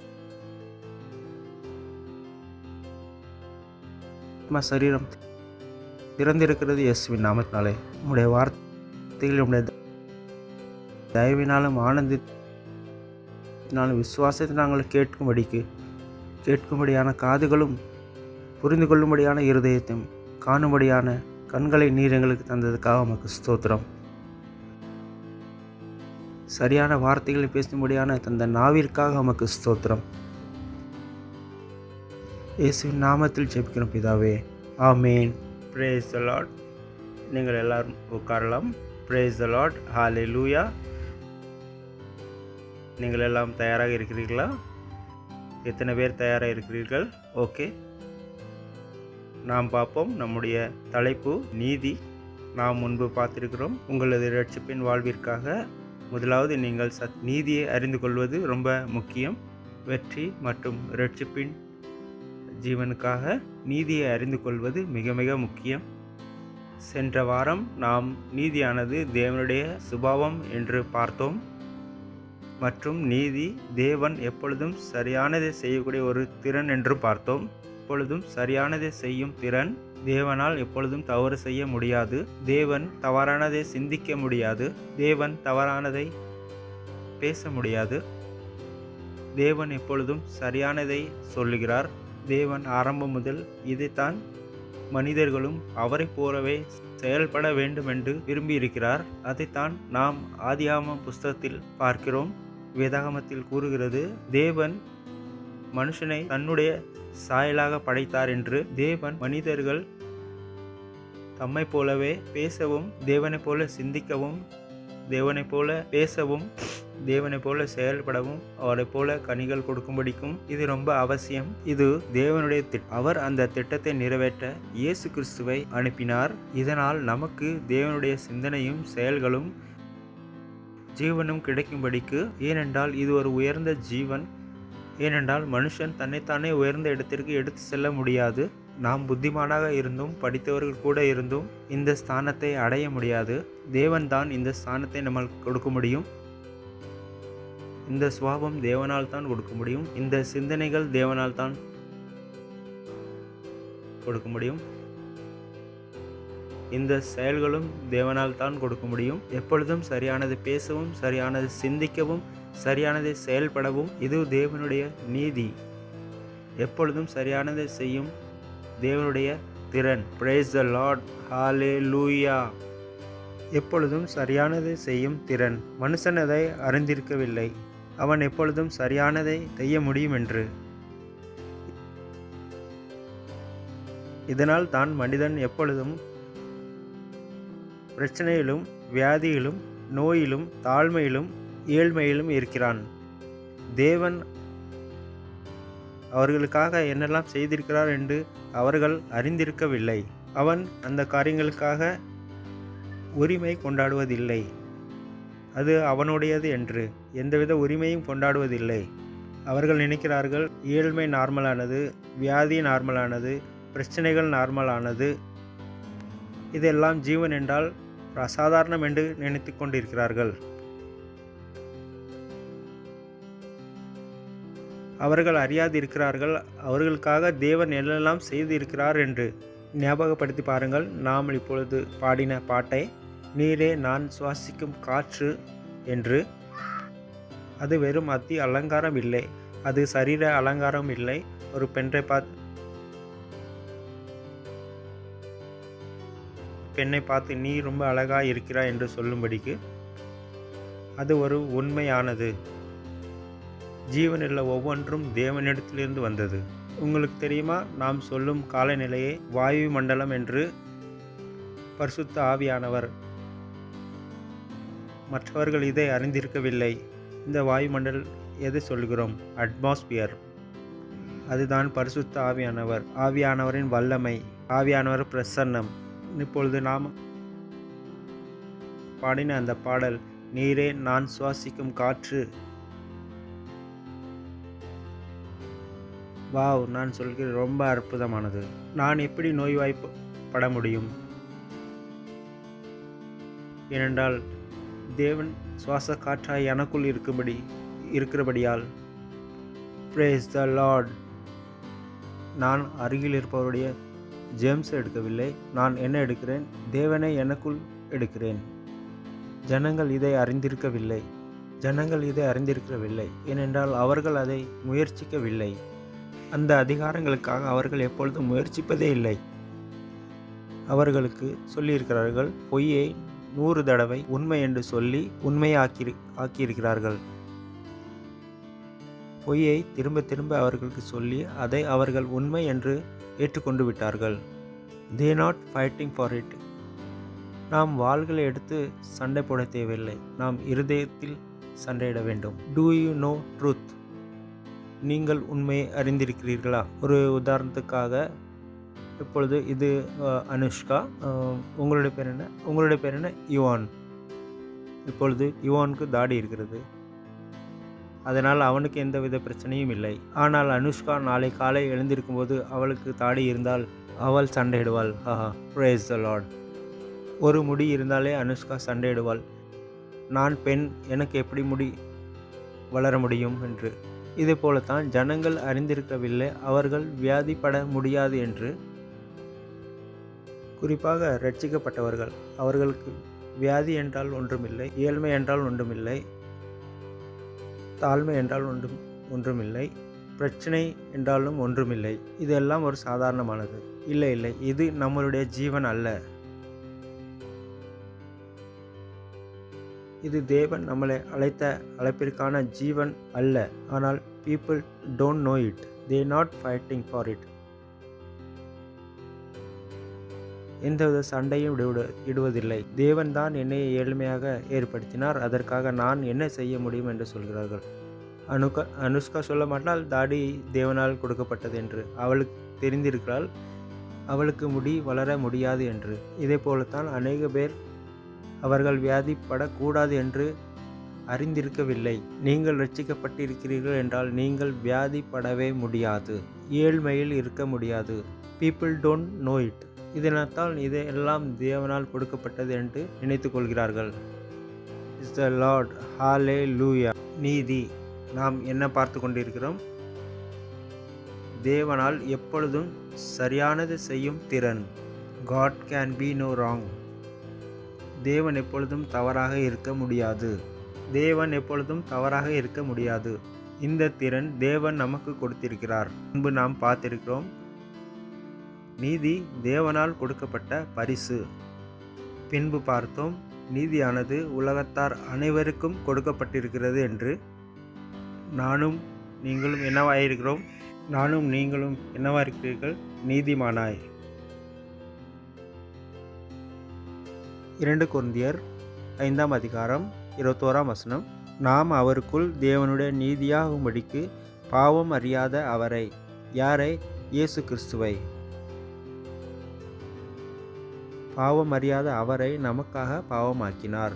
சரீரம் திறந்திருக்கிறது இயேசுவின் நாமத்தினாலே. உங்களுடைய வார்த்தைகள் உங்களுடைய தயவினாலும் ஆனந்தத்தினாலும் விசுவாசத்தை நாங்கள் கேட்கும்படிக்கு கேட்கும்படியான காதுகளும் புரிந்து கொள்ளும்படியான இருதயத்தையும் காணும்படியான கண்களை நீர் எங்களுக்கு தந்ததுக்காக உமக்கு ஸ்தோத்திரம். சரியான வார்த்தைகளை பேசும்படியான தந்த நாவிற்காக உமக்கு ஸ்தோத்திரம். இயேசுவின் நாமத்தில் ஜெபிக்கிறோம் பிதாவே, ஆமேன். Brace the Lord. நீங்கள் எல்லாரும் உட்காரலாம். Praise the Lord. ஹல்லேலூயா. நீங்கள் எல்லாம் தயாராக இருக்கிறீர்களா? எத்தனை பேர் தயாராக இருக்கிறீர்கள்? ஓகே, நாம் பார்ப்போம். நம்முடைய தலைப்பு நீதி. நாம் முன்பு பார்த்திருக்கிறோம். உங்களது இரட்சிப்பின் வாழ்விற்காக முதலாவது நீங்கள் சத் நீதியை அறிந்து கொள்வது ரொம்ப முக்கியம். வெற்றி மற்றும் இரட்சிப்பின் ஜீவனுக்காக நீதியை அறிந்து கொள்வது மிக மிக முக்கியம். சென்ற வாரம் நாம் நீதியானது தேவனுடைய சுபாவம் என்று பார்த்தோம். மற்றும் நீதி தேவன் எப்பொழுதும் சரியானதை செய்யக்கூடிய ஒரு திறன் என்று பார்த்தோம். எப்பொழுதும் சரியானதை செய்யும் திறன். தேவனால் எப்பொழுதும் தவறு செய்ய முடியாது. தேவன் தவறானதை சிந்திக்க முடியாது. தேவன் தவறானதை பேச முடியாது. தேவன் எப்பொழுதும் சரியானதை சொல்லுகிறார். தேவன் ஆரம்பம் முதல் இதைத்தான் மனிதர்களும் அவரை போலவே செயல்பட வேண்டும் என்று விரும்பியிருக்கிறார். அதைத்தான் நாம் ஆதியாகமம் புஸ்தகத்தில் பார்க்கிறோம். வேதாகமத்தில் கூறுகிறது, தேவன் மனுஷனை தன்னுடைய சாயலாக படைத்தார் என்று. தேவன் மனிதர்கள் தம்மை போலவே பேசவும், தேவனைப் போல சிந்திக்கவும், தேவனைப் போல பேசவும், தேவனைப் போல செயல்படவும், அவரை போல கனிகள் கொடுக்கும்படிக்கும் இது ரொம்ப அவசியம். இது தேவனுடைய திட்டம். அவர் அந்த திட்டத்தை நிறைவேற்ற இயேசு கிறிஸ்துவை அனுப்பினார். இதனால் நமக்கு தேவனுடைய சிந்தனையும் செயல்களும் ஜீவனும் கிடைக்கும்படிக்கு. ஏனென்றால் இது ஒரு உயர்ந்த ஜீவன். ஏனென்றால் மனுஷன் தன்னைத்தானே உயர்ந்த இடத்திற்கு எடுத்து செல்ல முடியாது. நாம் புத்திமானாக இருந்தும் படித்தவர்கள் கூட இருந்தும் இந்த ஸ்தானத்தை அடைய முடியாது. தேவன் தான் இந்த ஸ்தானத்தை நம்மளுக்கு கொடுக்க முடியும். இந்த சுபாவம் தேவனால் தான் கொடுக்க முடியும். இந்த சிந்தனைகள் தேவனால் தான் கொடுக்க முடியும். இந்த செயல்களும் தேவனால் தான் கொடுக்க முடியும். எப்பொழுதும் சரியானதை பேசவும், சரியானதை சிந்திக்கவும், சரியானதை செயல்படவும் இது தேவனுடைய நீதி. எப்பொழுதும் சரியானதை செய்யும் தேவனுடைய திறன். Praise the Lord. ஹல்லேலூயா. எப்பொழுதும் சரியானதை செய்யும் திறன். மனுஷன் அதை அறிந்திருக்கவில்லை. அவன் எப்பொழுதும் சரியானதை செய்ய முடியும் என்று. இதனால் தான் மனிதன் எப்பொழுதும் பிரச்சனையிலும், வியாதியிலும், நோயிலும், தாழ்மையிலும், ஏழ்மையிலும் இருக்கிறான். தேவன் அவர்களுக்காக என்னெல்லாம் செய்திருக்கிறார் என்று அவர்கள் அறிந்திருக்கவில்லை. அவன் அந்த காரியங்களுக்காக உரிமை கொண்டாடுவதில்லை. அது அவனுடையது என்று எந்தவித உரிமையும் கொண்டாடுவதில்லை. அவர்கள் நினைக்கிறார்கள் ஏழ்மை நார்மலானது, வியாதி நார்மலானது, பிரச்சனைகள் நார்மலானது, இதெல்லாம் ஜீவன் என்றால் அசாதாரணம் என்று நினைத்து கொண்டிருக்கிறார்கள். அவர்கள் அறியாது இருக்கிறார்கள் அவர்களுக்காக தேவன் என்னெல்லாம் செய்து இருக்கிறார் என்று. ஞாபகப்படுத்தி பாருங்கள். நாம் இப்பொழுது பாடின பாட்டை, நீரே நான் சுவாசிக்கும் காற்று என்று. அது வெறும் அத்தி அலங்காரம் இல்லை, அது சரீர அலங்காரம் இல்லை. ஒரு பெண்ணை பார்த்து பெண்ணை பார்த்து நீ ரொம்ப அழகாக இருக்கிறாய் என்று சொல்லும்படிக்கு அது ஒரு உண்மையானது. ஜீவனுள்ள ஒவ்வொன்றும் தேவனிடத்திலிருந்து வந்தது. உங்களுக்கு தெரியுமா, நாம் சொல்லும் காலநிலையை வாயு மண்டலம் என்று. பரிசுத்த ஆவியானவர். மற்றவர்கள் இதை அறிந்திருக்கவில்லை. இந்த வாயுமண்டல் எதை சொல்கிறோம்? அட்மாஸ்பியர். அதுதான் பரிசுத்த ஆவியானவர். ஆவியானவரின் வல்லமை, ஆவியானவர் பிரசன்னம். இப்பொழுது நாம் பாடின அந்த பாடல், நீரே நான் சுவாசிக்கும் காற்று. வாவ், நான் சொல்கிறேன், ரொம்ப அற்புதமானது. நான் எப்படி நோய்வாய்ப்பட முடியும்? ஏனென்றால் தேவன் சுவாச காற்றாய் எனக்குள் இருக்கும்படி இருக்கிறபடியால். Praise the Lord. நான் அருகில் இருப்பவருடைய ஜேம்ஸ் எடுக்கவில்லை, நான் என்ன எடுக்கிறேன்? தேவனை எனக்குள் எடுக்கிறேன். ஜனங்கள் இதை அறிந்திருக்கவில்லை ஜனங்கள் இதை அறிந்திருக்கவில்லை ஏனென்றால் அவர்கள் அதை முயற்சிக்கவில்லை. அந்த அதிகாரங்களுக்காக அவர்கள் எப்பொழுதும் முயற்சிப்பதே இல்லை. அவர்களுக்கு சொல்லியிருக்கிறார்கள், பொய்யை நூறு தடவை உண்மை என்று சொல்லி உண்மையாக்கி ஆக்கியிருக்கிறார்கள். பொய்யை திரும்ப திரும்ப அவர்களுக்கு சொல்லி அதை அவர்கள் உண்மை என்று ஏற்றுக்கொண்டு விட்டார்கள். They not fighting for it. நாம் வாள்களை எடுத்து சண்டை போட தேவையில்லை, நாம் இருதயத்தில் சண்டையிட வேண்டும். Do you know truth? நீங்கள் உண்மையை அறிந்திருக்கிறீர்களா? ஒரு உதாரணத்துக்காக, இப்பொழுது இது அனுஷ்கா, உங்களுடைய பேர் என்ன? உங்களுடைய பேர் என்ன? யுவான். இப்பொழுது யுவானுக்கு தாடி இருக்கிறது, அதனால் அவனுக்கு எந்தவித பிரச்சனையும் இல்லை. ஆனால் அனுஷ்கா நாளை காலை எழுந்திருக்கும்போது அவளுக்கு தாடி இருந்தால் அவள் சண்டையிடுவாள். ஆஹா, பிரேஸ் த லார்ட். ஒரு முடி இருந்தாலே அனுஷ்கா சண்டையிடுவாள். நான் பெண், எனக்கு எப்படி முடி வளர முடியும் என்று. இதே போலத்தான் ஜனங்கள் அறிந்திருக்கவில்லை அவர்கள் வியாதிப்பட முடியாது என்று. குறிப்பாக ரட்சிக்கப்பட்டவர்கள், அவர்களுக்கு வியாதி என்றால் ஒன்றுமில்லை, ஏழ்மை என்றால் ஒன்றுமில்லை, தாழ்மை என்றால் ஒன்றும் ஒன்றுமில்லை, பிரச்சனை என்றாலும் ஒன்றுமில்லை. இதெல்லாம் ஒரு சாதாரணமானது. இல்லை இல்லை, இது நம்மளுடைய ஜீவன் அல்ல. இது தேவன் நம்மளை அழைத்த அழைப்பிற்கான ஜீவன் அல்ல. ஆனால் people don't know it. They not fighting for it. எந்தவித சண்டையும் இடுவதில்லை. தேவன் தான் என்னை ஏழ்மையாக ஏற்படுத்தினார், அதற்காக நான் என்ன செய்ய முடியும் என்று சொல்கிறார்கள். அனுகா அனுஷ்கா சொல்ல மாட்டால் தாடி தேவனால் கொடுக்கப்பட்டது என்று. அவளுக்கு தெரிந்திருக்கிறாள் அவளுக்கு முடி வளர முடியாது என்று. இதே போலத்தான் அநேக பேர் அவர்கள் வியாதிப்படக்கூடாது என்று அறிந்திருக்கவில்லை. நீங்கள் ரட்சிக்கப்பட்டிருக்கிறீர்கள் என்றால் நீங்கள் வியாதிப்படவே முடியாது, ஏழ்மையில் இருக்க முடியாது. People don't know it. இதனால் இதையெல்லாம் தேவனால் கொடுக்கப்பட்டது என்று நினைத்துக் கொள்கிறார்கள். Is the Lord. ஹalleluya. நீதி. நாம் என்ன பார்த்து கொண்டிருக்கிறோம்? தேவனால் எப்பொழுதும் சரியானது செய்யும் திறன். God can be no wrong. தேவன் எப்பொழுதும் தவறாக இருக்க முடியாது. தேவன் எப்பொழுதும் தவறாக இருக்க முடியாது. இந்த திறன் தேவன் நமக்கு கொடுத்திருக்கிறார். முன்பு நாம் பார்த்திருக்கிறோம், நீதி தேவனால் கொடுக்கப்பட்ட பரிசு. பின்பு பார்த்தோம், நீதியானது உலகத்தார் அனைவருக்கும் கொடுக்கப்பட்டிருக்கிறது என்று. நானும் நீங்களும் என்னவாயிருக்கிறோம்? நானும் நீங்களும் என்னவாயிருக்கிறீர்கள்? நீதிமானாய். இரண்டு கொரிந்தியர் ஐந்தாம் அதிகாரம் இருபத்தோராம் வசனம். நாம் அவருக்குள் தேவனுடைய நீதியாகும்படிக்கு பாவம் அறியாத அவரை. யாரை? இயேசு கிறிஸ்துவை. பாவம் அறியாத அவரை நமக்காக பாவமாக்கினார்.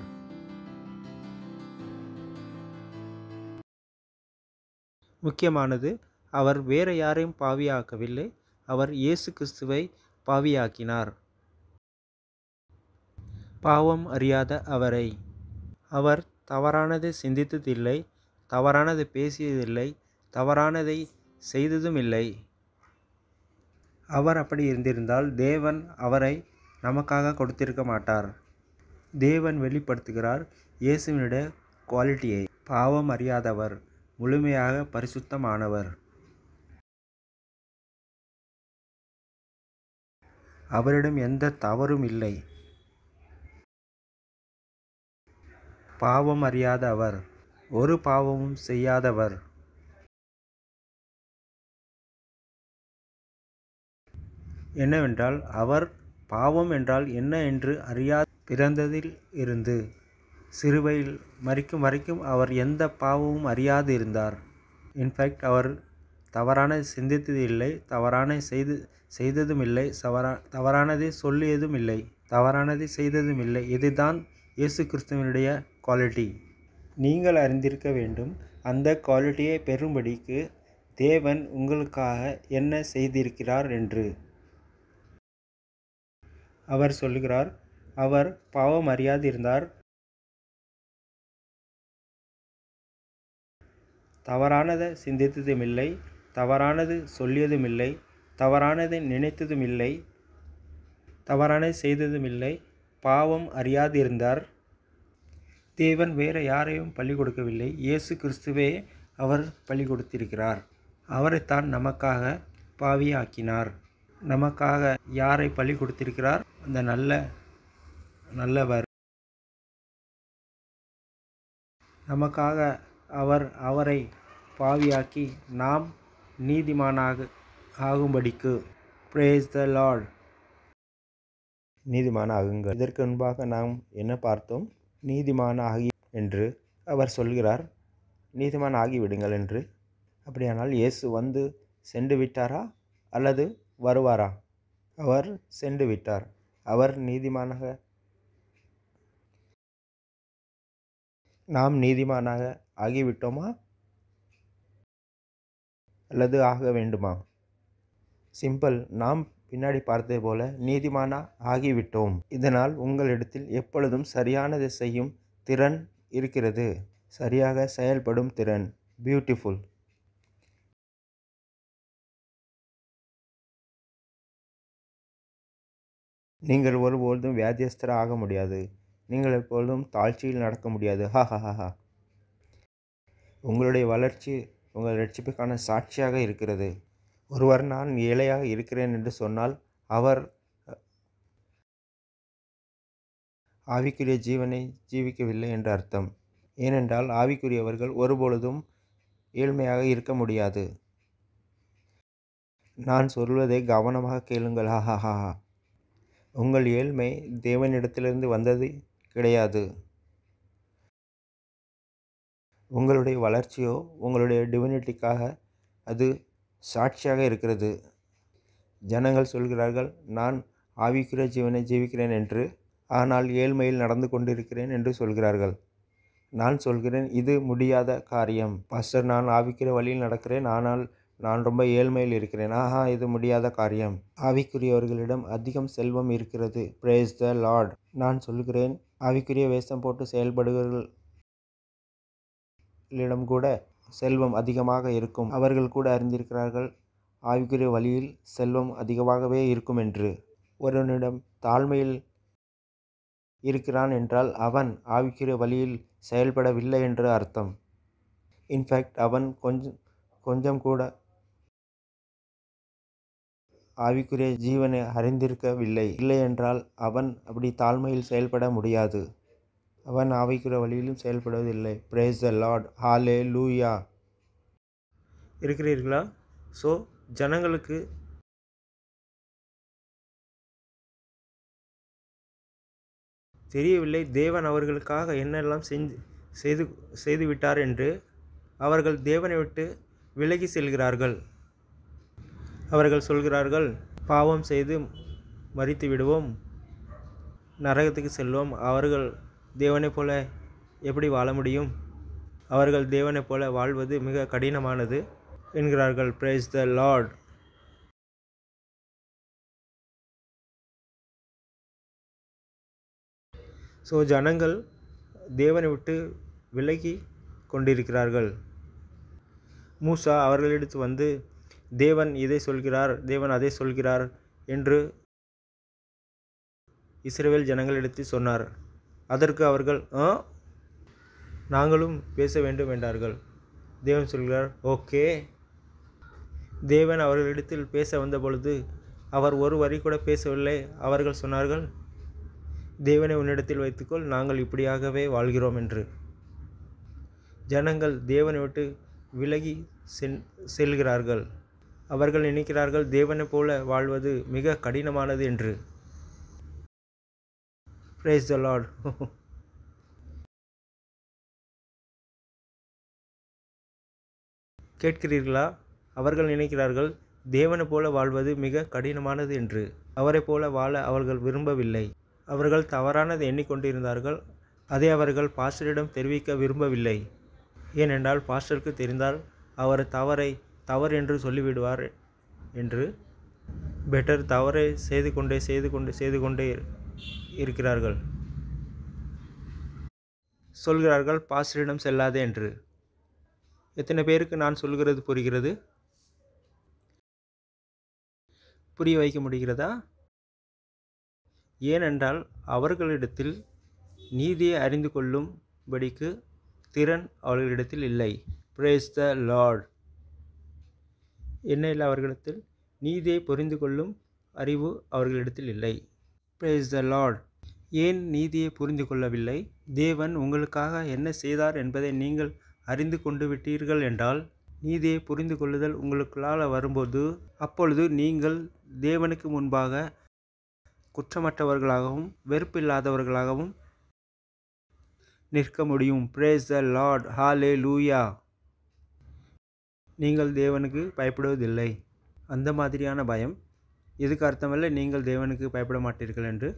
முக்கியமானது, அவர் வேற யாரையும் பாவியாக்கவில்லை, அவர் இயேசு கிறிஸ்துவை பாவியாக்கினார். பாவம் அறியாத அவரை. அவர் தவறானதை சிந்தித்ததில்லை, தவறானதை பேசியதில்லை, தவறானதை செய்ததும் இல்லை. அவர் அப்படி இருந்திருந்தால் தேவன் அவரை நமக்காக கொடுத்திருக்க மாட்டார். தேவன் வெளிப்படுத்துகிறார் இயேசுவினுடைய குவாலிட்டியை. பாவம் அறியாதவர், முழுமையாக பரிசுத்தமானவர். அவரிடம் எந்த தவறும் இல்லை. பாவம் அறியாத அவர், ஒரு பாவமும் செய்யாதவர். என்னவென்றால் அவர் பாவம் என்றால் என்ன என்று அறியா பிறந்ததில் இருந்து சிறுவையில் மறிக்கும் வரைக்கும் அவர் எந்த பாவமும் அறியாது இருந்தார். இன்ஃபேக்ட் அவர் தவறான சிந்தித்தது இல்லை, தவறான செய்து செய்ததும் இல்லை, சவரா தவறானதை சொல்லியதும் இல்லை, தவறானதை செய்ததும் இல்லை. இதுதான் இயேசு கிறிஸ்துவனுடைய குவாலிட்டி. நீங்கள் அறிந்திருக்க வேண்டும், அந்த குவாலிட்டியை பெறும்படிக்கு தேவன் உங்களுக்காக என்ன செய்திருக்கிறார் என்று. அவர் சொல்லுகிறார், அவர் பாவம் அறியாதிருந்தார், தவறானதை சிந்தித்ததுமில்லை, தவறானது சொல்லியதுமில்லை, தவறானதை நினைத்ததுமில்லை, தவறானதை செய்ததுமில்லை, பாவம் அறியாதிருந்தார். தேவன் வேறு யாரையும் பலி கொடுக்கவில்லை, இயேசு கிறிஸ்துவே அவர் பலி கொடுத்திருக்கிறார். அவரைத்தான் நமக்காக பாவியாக்கினார். நமக்காக யாரை பலி கொடுத்திருக்கிறார்? அந்த நல்ல நல்லவர். நமக்காக அவர் அவரை பாவியாக்கி நாம் நீதிமானாக ஆகும்படிக்கு. Brace the Lord. நீதிமான ஆகுங்கள். இதற்கு முன்பாக நாம் என்ன பார்த்தோம்? நீதிமான ஆகி என்று அவர் சொல்கிறார், நீதிமான ஆகிவிடுங்கள் என்று. அப்படியானால் இயேசு வந்து சென்று விட்டாரா அல்லது வருவாரா? அவர் சென்று விட்டார். அவர் நீதிமானாக, நாம் நீதிமானாக ஆகிவிட்டோமா அல்லது ஆக வேண்டுமா? சிம்பிள். நாம் பின்னாடி பார்த்தது போல நீதிமானா ஆகிவிட்டோம். இதனால் உங்களிடத்தில் எப்பொழுதும் சரியானதை செய்யும் திறன் இருக்கிறது, சரியாக செயல்படும் திறன். பியூட்டிஃபுல். நீங்கள் ஒருபொழுதும் வியாதியஸ்தர ஆக முடியாது. நீங்கள் எப்பொழுதும் தாழ்ச்சியில் நடக்க முடியாது. ஹா ஹா ஹா ஹா. உங்களுடைய வளர்ச்சி உங்கள் ரட்சிப்புக்கான சாட்சியாக இருக்கிறது. ஒருவர் நான் ஏழையாக இருக்கிறேன் என்று சொன்னால் அவர் ஆவிக்குரிய ஜீவனை ஜீவிக்கவில்லை என்று அர்த்தம். ஏனென்றால் ஆவிக்குரியவர்கள் ஒருபொழுதும் ஏழ்மையாக இருக்க முடியாது. நான் சொல்வதை கவனமாக கேளுங்கள். ஹா ஹா ஹா. உங்கள் ஏழ்மை தேவனிடத்திலிருந்து வந்தது கிடையாது. உங்களுடைய வளர்ச்சியோ உங்களுடைய டிவினிட்டிக்காக அது சாட்சியாக இருக்கிறது. ஜனங்கள் சொல்கிறார்கள், நான் ஆவிக்குரிய ஜீவனை ஜீவிக்கிறேன் என்று, ஆனால் ஏழ்மையில் நடந்து கொண்டிருக்கிறேன் என்று சொல்கிறார்கள். நான் சொல்கிறேன், இது முடியாத காரியம். பாஸ்டர், நான் ஆவிக்குரிய வழியில் நடக்கிறேன், ஆனால் நான் ரொம்ப ஏழ்மையில் இருக்கிறேன். ஆஹா, இது முடியாத காரியம். ஆவிக்குரியவர்களிடம் அதிகம் செல்வம் இருக்கிறது. Praise the Lord. நான் சொல்கிறேன், ஆவிக்குரிய வேஷம் போட்டு செயல்படுகிறவர்களிடம் கூட செல்வம் அதிகமாக இருக்கும். அவர்கள் கூட அறிந்திருக்கிறார்கள் ஆவிக்குரிய வழியில் செல்வம் அதிகமாகவே இருக்கும் என்று. ஒருவனிடம் தாழ்மையில் இருக்கிறான் என்றால் அவன் ஆவிக்குரிய வழியில் செயல்படவில்லை என்று அர்த்தம். இன்ஃபேக்ட் அவன் கொஞ்சம் கொஞ்சம் கூட ஆவிக்குரிய ஜீவனை அறிந்திருக்கவில்லை. இல்லை என்றால் அவன் அப்படி தாழ்மையில் செயல்பட முடியாது. அவன் ஆவிக்குரிய வழியிலும் செயல்படுவதில்லை. Brace the Lord. ஹாலே லூயா. இருக்கிறீர்களா? ஸோ ஜனங்களுக்கு தெரியவில்லை தேவன் அவர்களுக்காக என்னெல்லாம் செஞ்சு செய்து செய்துவிட்டார் என்று. அவர்கள் தேவனை விட்டு விலகி செல்கிறார்கள். அவர்கள் சொல்கிறார்கள், பாவம் செய்து மரித்து விடுவோம், நரகத்துக்கு செல்வோம். அவர்கள் தேவனைப் போல எப்படி வாழ முடியும்? அவர்கள் தேவனைப் போல வாழ்வது மிக கடினமானது என்கிறார்கள். Brace the Lord. ஸோ ஜனங்கள் தேவனை விட்டு விலகி கொண்டிருக்கிறார்கள். மூசா அவர்களிடத்து வந்து தேவன் இதை சொல்கிறார், தேவன் அதை சொல்கிறார் என்று இஸ்ரவேல் ஜனங்களிடத்தில் சொன்னார். அதற்கு அவர்கள் ஆ நாங்களும் பேச வேண்டும் என்றார்கள். தேவன் சொல்கிறார், ஓகே. தேவன் அவர்களிடத்தில் பேச வந்த பொழுது அவர் ஒரு வரி கூட பேசவில்லை. அவர்கள் சொன்னார்கள், தேவனை உன்னிடத்தில் வைத்துக்கொள், நாங்கள் இப்படியாகவே வாழ்கிறோம் என்று. ஜனங்கள் தேவனை விட்டு விலகி சென் செல்கிறார்கள். அவர்கள் நினைக்கிறார்கள் தேவனை போல வாழ்வது மிக கடினமானது என்று. Praise the Lord. கேட்கிறீர்களா? அவர்கள் நினைக்கிறார்கள் தேவனை போல வாழ்வது மிக கடினமானது என்று. அவரை போல வாழ அவர்கள் விரும்பவில்லை. அவர்கள் தவறானதை எண்ணிக்கொண்டிருந்தார்கள். அதை அவர்கள் பாஸ்டரிடம் தெரிவிக்க விரும்பவில்லை. ஏனென்றால் பாஸ்டருக்கு தெரிந்தால் அவர் தவறை தவறு என்று சொல்லிவிடுவார் என்று. பெட்டர் தவறை செய்து கொண்டே செய்து கொண்டே செய்து கொண்டே இருக்கிறார்கள். சொல்கிறார்கள் பாஸ்டரிடம் செல்லாதே என்று. எத்தனை பேருக்கு நான் சொல்கிறது புரிகிறது? புரிய வைக்க முடிகிறதா? ஏனென்றால் அவர்களிடத்தில் நீதியை அறிந்து கொள்ளும்படிக்கு திறன் அவர்களிடத்தில் இல்லை. Praise the Lord. என்ன இல்லை அவர்களிடத்தில்? நீதியை புரிந்து கொள்ளும் அறிவு அவர்களிடத்தில் இல்லை. Praise the Lord. ஏன் நீதியை புரிந்து கொள்ளவில்லை? தேவன் உங்களுக்காக என்ன செய்தார் என்பதை நீங்கள் அறிந்து கொண்டு விட்டீர்கள் என்றால், நீதியை புரிந்து கொள்ளுதல் உங்களுக்குள்ளால் வரும்போது, அப்பொழுது நீங்கள் தேவனுக்கு முன்பாக குற்றமற்றவர்களாகவும் வெறுப்பில்லாதவர்களாகவும் நிற்க முடியும். Praise the Lord. ஹல்லேலூயா. நீங்கள் தேவனுக்கு பயப்படுவதில்லை. அந்த மாதிரியான பயம். இதுக்கு அர்த்தமல்ல நீங்கள் தேவனுக்கு பயப்பட மாட்டீர்கள் என்று.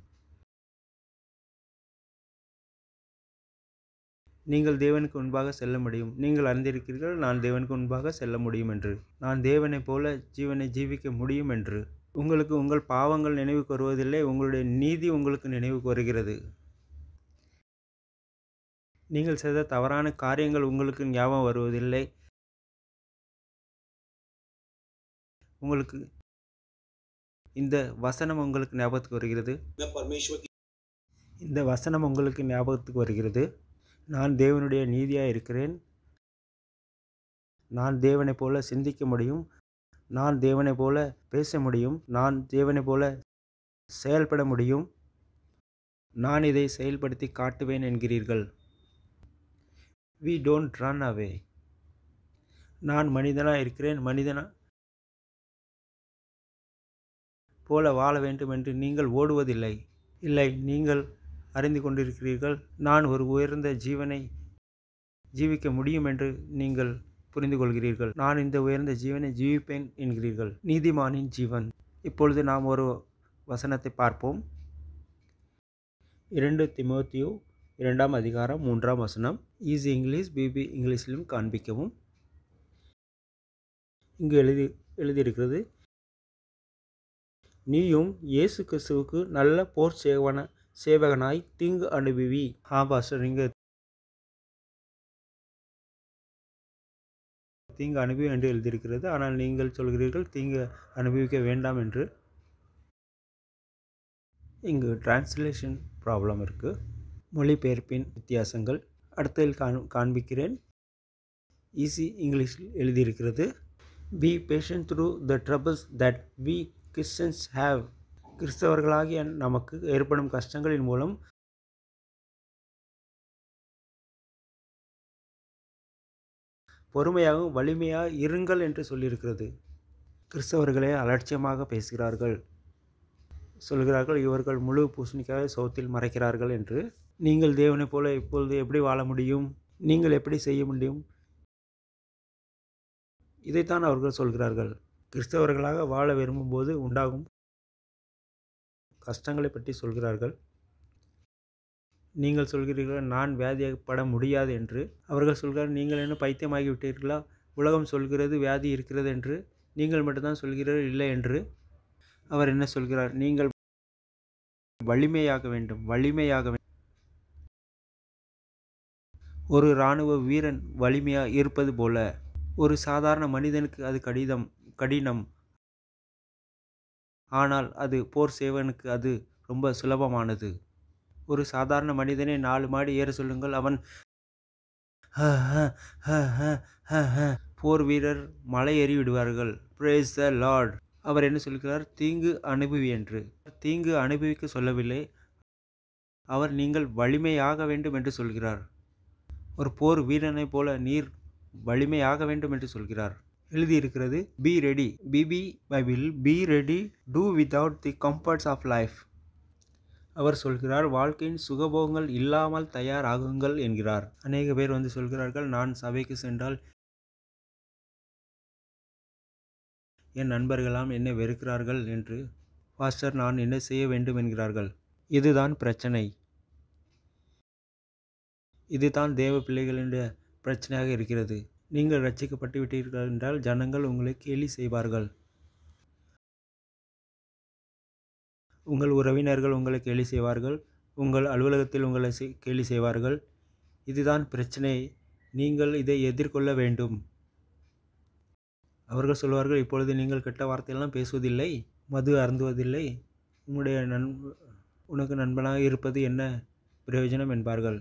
நீங்கள் தேவனுக்கு முன்பாக செல்ல முடியும். நீங்கள் அறிந்திருக்கிறீர்கள் நான் தேவனுக்கு முன்பாக செல்ல முடியும் என்று. நான் தேவனைப் போல ஜீவனை ஜீவிக்க முடியும் என்று. உங்களுக்கு உங்கள் பாவங்கள் நினைவுக்கு வருவதில்லை, உங்களுடைய நீதி உங்களுக்கு நினைவுக்கு வருகிறது. நீங்கள் செய்த தவறான காரியங்கள் உங்களுக்கு ஞாபகம் வருவதில்லை. உங்களுக்கு இந்த வசனம் உங்களுக்கு ஞாபகத்துக்கு வருகிறது. இந்த வசனம் உங்களுக்கு ஞாபகத்துக்கு வருகிறது. நான் தேவனுடைய நீதியாக இருக்கிறேன். நான் தேவனைப் போல சிந்திக்க முடியும். நான் தேவனைப் போல பேச முடியும். நான் தேவனைப் போல செயல்பட முடியும். நான் இதை செயல்படுத்தி காட்டுவேன் என்கிறீர்கள். We don't run away. நான் மனிதனாக இருக்கிறேன், மனிதனா போல வாழ வேண்டும் என்று நீங்கள் ஓடுவதில்லை. இல்லை, நீங்கள் அறிந்து கொண்டிருக்கிறீர்கள் நான் ஒரு உயர்ந்த ஜீவனை ஜீவிக்க முடியும் என்று நீங்கள் புரிந்து கொள்கிறீர்கள். நான் இந்த உயர்ந்த ஜீவனை ஜீவிப்பேன் என்கிறீர்கள். நீதிமானின் ஜீவன். இப்பொழுது நாம் ஒரு வசனத்தை பார்ப்போம். இரண்டு தீமோத்தேயு இரண்டாம் அதிகாரம் மூன்றாம் வசனம். ஈஸி இங்கிலீஷ் பிபி இங்கிலீஷிலும் காண்பிக்கவும். இங்கு எழுதி எழுதியிருக்கிறது, நீயும் இயேசு கிறிஸ்துவுக்கு நல்ல போர் சேவன சேவகனாய் தீங்கு அனுபவி. ஆ பாஸ்டர், இங்கே தீங்கு அனுபவி என்று எழுதியிருக்கிறது. ஆனால் நீங்கள் சொல்கிறீர்கள் தீங்கு அனுபவிக்க வேண்டாம் என்று. இங்கு டிரான்ஸ்லேஷன் ப்ராப்ளம் இருக்குது. மொழிபெயர்ப்பின் வித்தியாசங்கள் அடுத்ததில் காண் காண்பிக்கிறேன். ஈஸி இங்கிலீஷில் எழுதியிருக்கிறது, be patient through the troubles that we Christians have. கிறிஸ்தவர்களாகிய நமக்கு ஏற்படும் கஷ்டங்களின் மூலம் பொறுமையாகவும் வலிமையாக இருங்கள் என்று சொல்லியிருக்கிறது. கிறிஸ்தவர்களே அலட்சியமாக பேசுகிறார்கள், சொல்கிறார்கள் இவர்கள் முழு பூசணிக்காக சௌத்தில் மறைக்கிறார்கள் என்று. நீங்கள் தேவனைப் போல இப்பொழுது எப்படி வாழ முடியும்? நீங்கள் எப்படி செய்ய முடியும்? இதைத்தான் அவர்கள் சொல்கிறார்கள். கிறிஸ்தவர்களாக வாழ விரும்பும்போது உண்டாகும் கஷ்டங்களை பற்றி சொல்கிறார்கள். நீங்கள் சொல்கிறீர்கள் நான் வியாதிப்பட முடியாது என்று. அவர்கள் சொல்கிறார் நீங்கள் என்ன பைத்தியமாகி விட்டீர்களா? உலகம் சொல்கிறது வியாதி இருக்கிறது என்று, நீங்கள் மட்டும்தான் சொல்கிறீர்கள் இல்லை என்று. அவர் என்ன சொல்கிறார்? நீங்கள் வலிமையாக வேண்டும், வலிமையாக வேண்டும். ஒரு இராணுவ வீரன் வலிமையாக இருப்பது போல ஒரு சாதாரண மனிதனுக்கு அது கடிதம் கடினம் ஆனால் அது போர் சேவனுக்கு அது ரொம்ப சுலபமானது. ஒரு சாதாரண மனிதனை நாலு மாடி ஏற சொல்லுங்கள், அவன் போர் வீரர் மலை ஏறி விடுவார்கள். Brace the Lord. அவர் என்ன சொல்கிறார்? தீங்கு அனுபவி என்று. தீங்கு அனுபவிக்க சொல்லவில்லை, அவர் நீங்கள் வலிமையாக வேண்டும் என்று சொல்கிறார். ஒரு போர் வீரனை போல நீர் வலிமையாக வேண்டும் என்று சொல்கிறார். எழுதியிருக்கிறது, பி ரெடி. பிபி Bible, be ready, to without the comforts of life. அவர் சொல்கிறார் வாழ்க்கையின் சுகபோகங்கள் இல்லாமல் தயாராகுங்கள் என்கிறார். அநேக பேர் வந்து சொல்கிறார்கள் நான் சபைக்கு சென்றால் என் நண்பர்களாம் என்னை வெறுக்கிறார்கள் என்று. பாஸ்டர் நான் என்ன செய்ய வேண்டும் என்கிறார்கள். இதுதான் பிரச்சனை. இதுதான் தேவ பிள்ளைகளுடைய பிரச்சனையாக இருக்கிறது. நீங்கள் ரட்சிக்கப்பட்டு விட்டீர்கள் என்றால் ஜனங்கள் உங்களை கேலி செய்வார்கள். உங்கள் உறவினர்கள் உங்களை கேலி செய்வார்கள். உங்கள் அலுவலகத்தில் உங்களை கேலி செய்வார்கள். இதுதான் பிரச்சனை. நீங்கள் இதை எதிர்கொள்ள வேண்டும். அவர்கள் சொல்வார்கள், இப்பொழுது நீங்கள் கெட்ட வார்த்தையெல்லாம் பேசுவதில்லை, மது அருந்துவதில்லை, உன்னுடைய நண் உனக்கு நண்பனாக இருப்பது என்ன பிரயோஜனம் என்பார்கள்.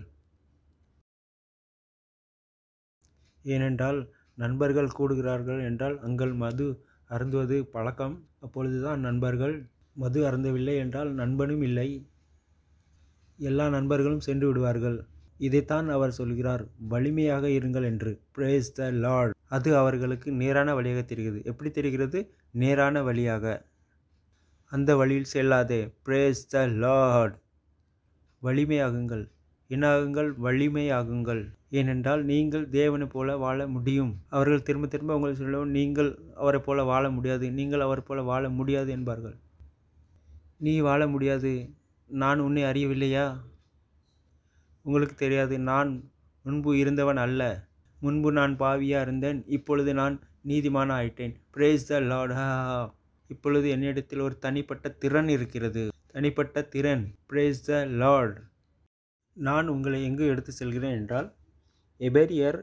ஏனென்றால் நண்பர்கள் கூடுகிறார்கள் என்றால் அங்கள் மது அருந்துவது பழக்கம். அப்பொழுதுதான் நண்பர்கள். மது அருந்தவில்லை என்றால் நண்பனும் இல்லை. எல்லா நண்பர்களும் சென்று விடுவார்கள். இதைத்தான் அவர் சொல்கிறார், வலிமையாக இருங்கள் என்று. Praise the Lord. அது அவர்களுக்கு நேரான வழியாக தெரிகிறது. எப்படி தெரிகிறது? நேரான வழியாக. அந்த வழியில் செல்லாதே. Praise the Lord. வலிமையாகுங்கள். என்னாகுங்கள்? வலிமையாகுங்கள். ஏனென்றால் நீங்கள் தேவனை போல வாழ முடியும். அவர்கள் திரும்ப திரும்ப உங்களை சொல்லுவோம், நீங்கள் அவரை போல வாழ முடியாது, நீங்கள் அவரை போல வாழ முடியாது என்பார்கள். நீ வாழ முடியாது. நான் உன்னை அறியவில்லையா? உங்களுக்கு தெரியாது, நான் முன்பு இருந்தவன் அல்ல. முன்பு நான் பாவியாக இருந்தேன், இப்பொழுது நான் நீதிமான ஆயிட்டேன். Praise the Lord. இப்பொழுது என்னிடத்தில் ஒரு தனிப்பட்ட திறன் இருக்கிறது. தனிப்பட்ட திறன். Praise the Lord. நான் உங்களை எங்கு எடுத்து செல்கிறேன் என்றால், எபேரியர்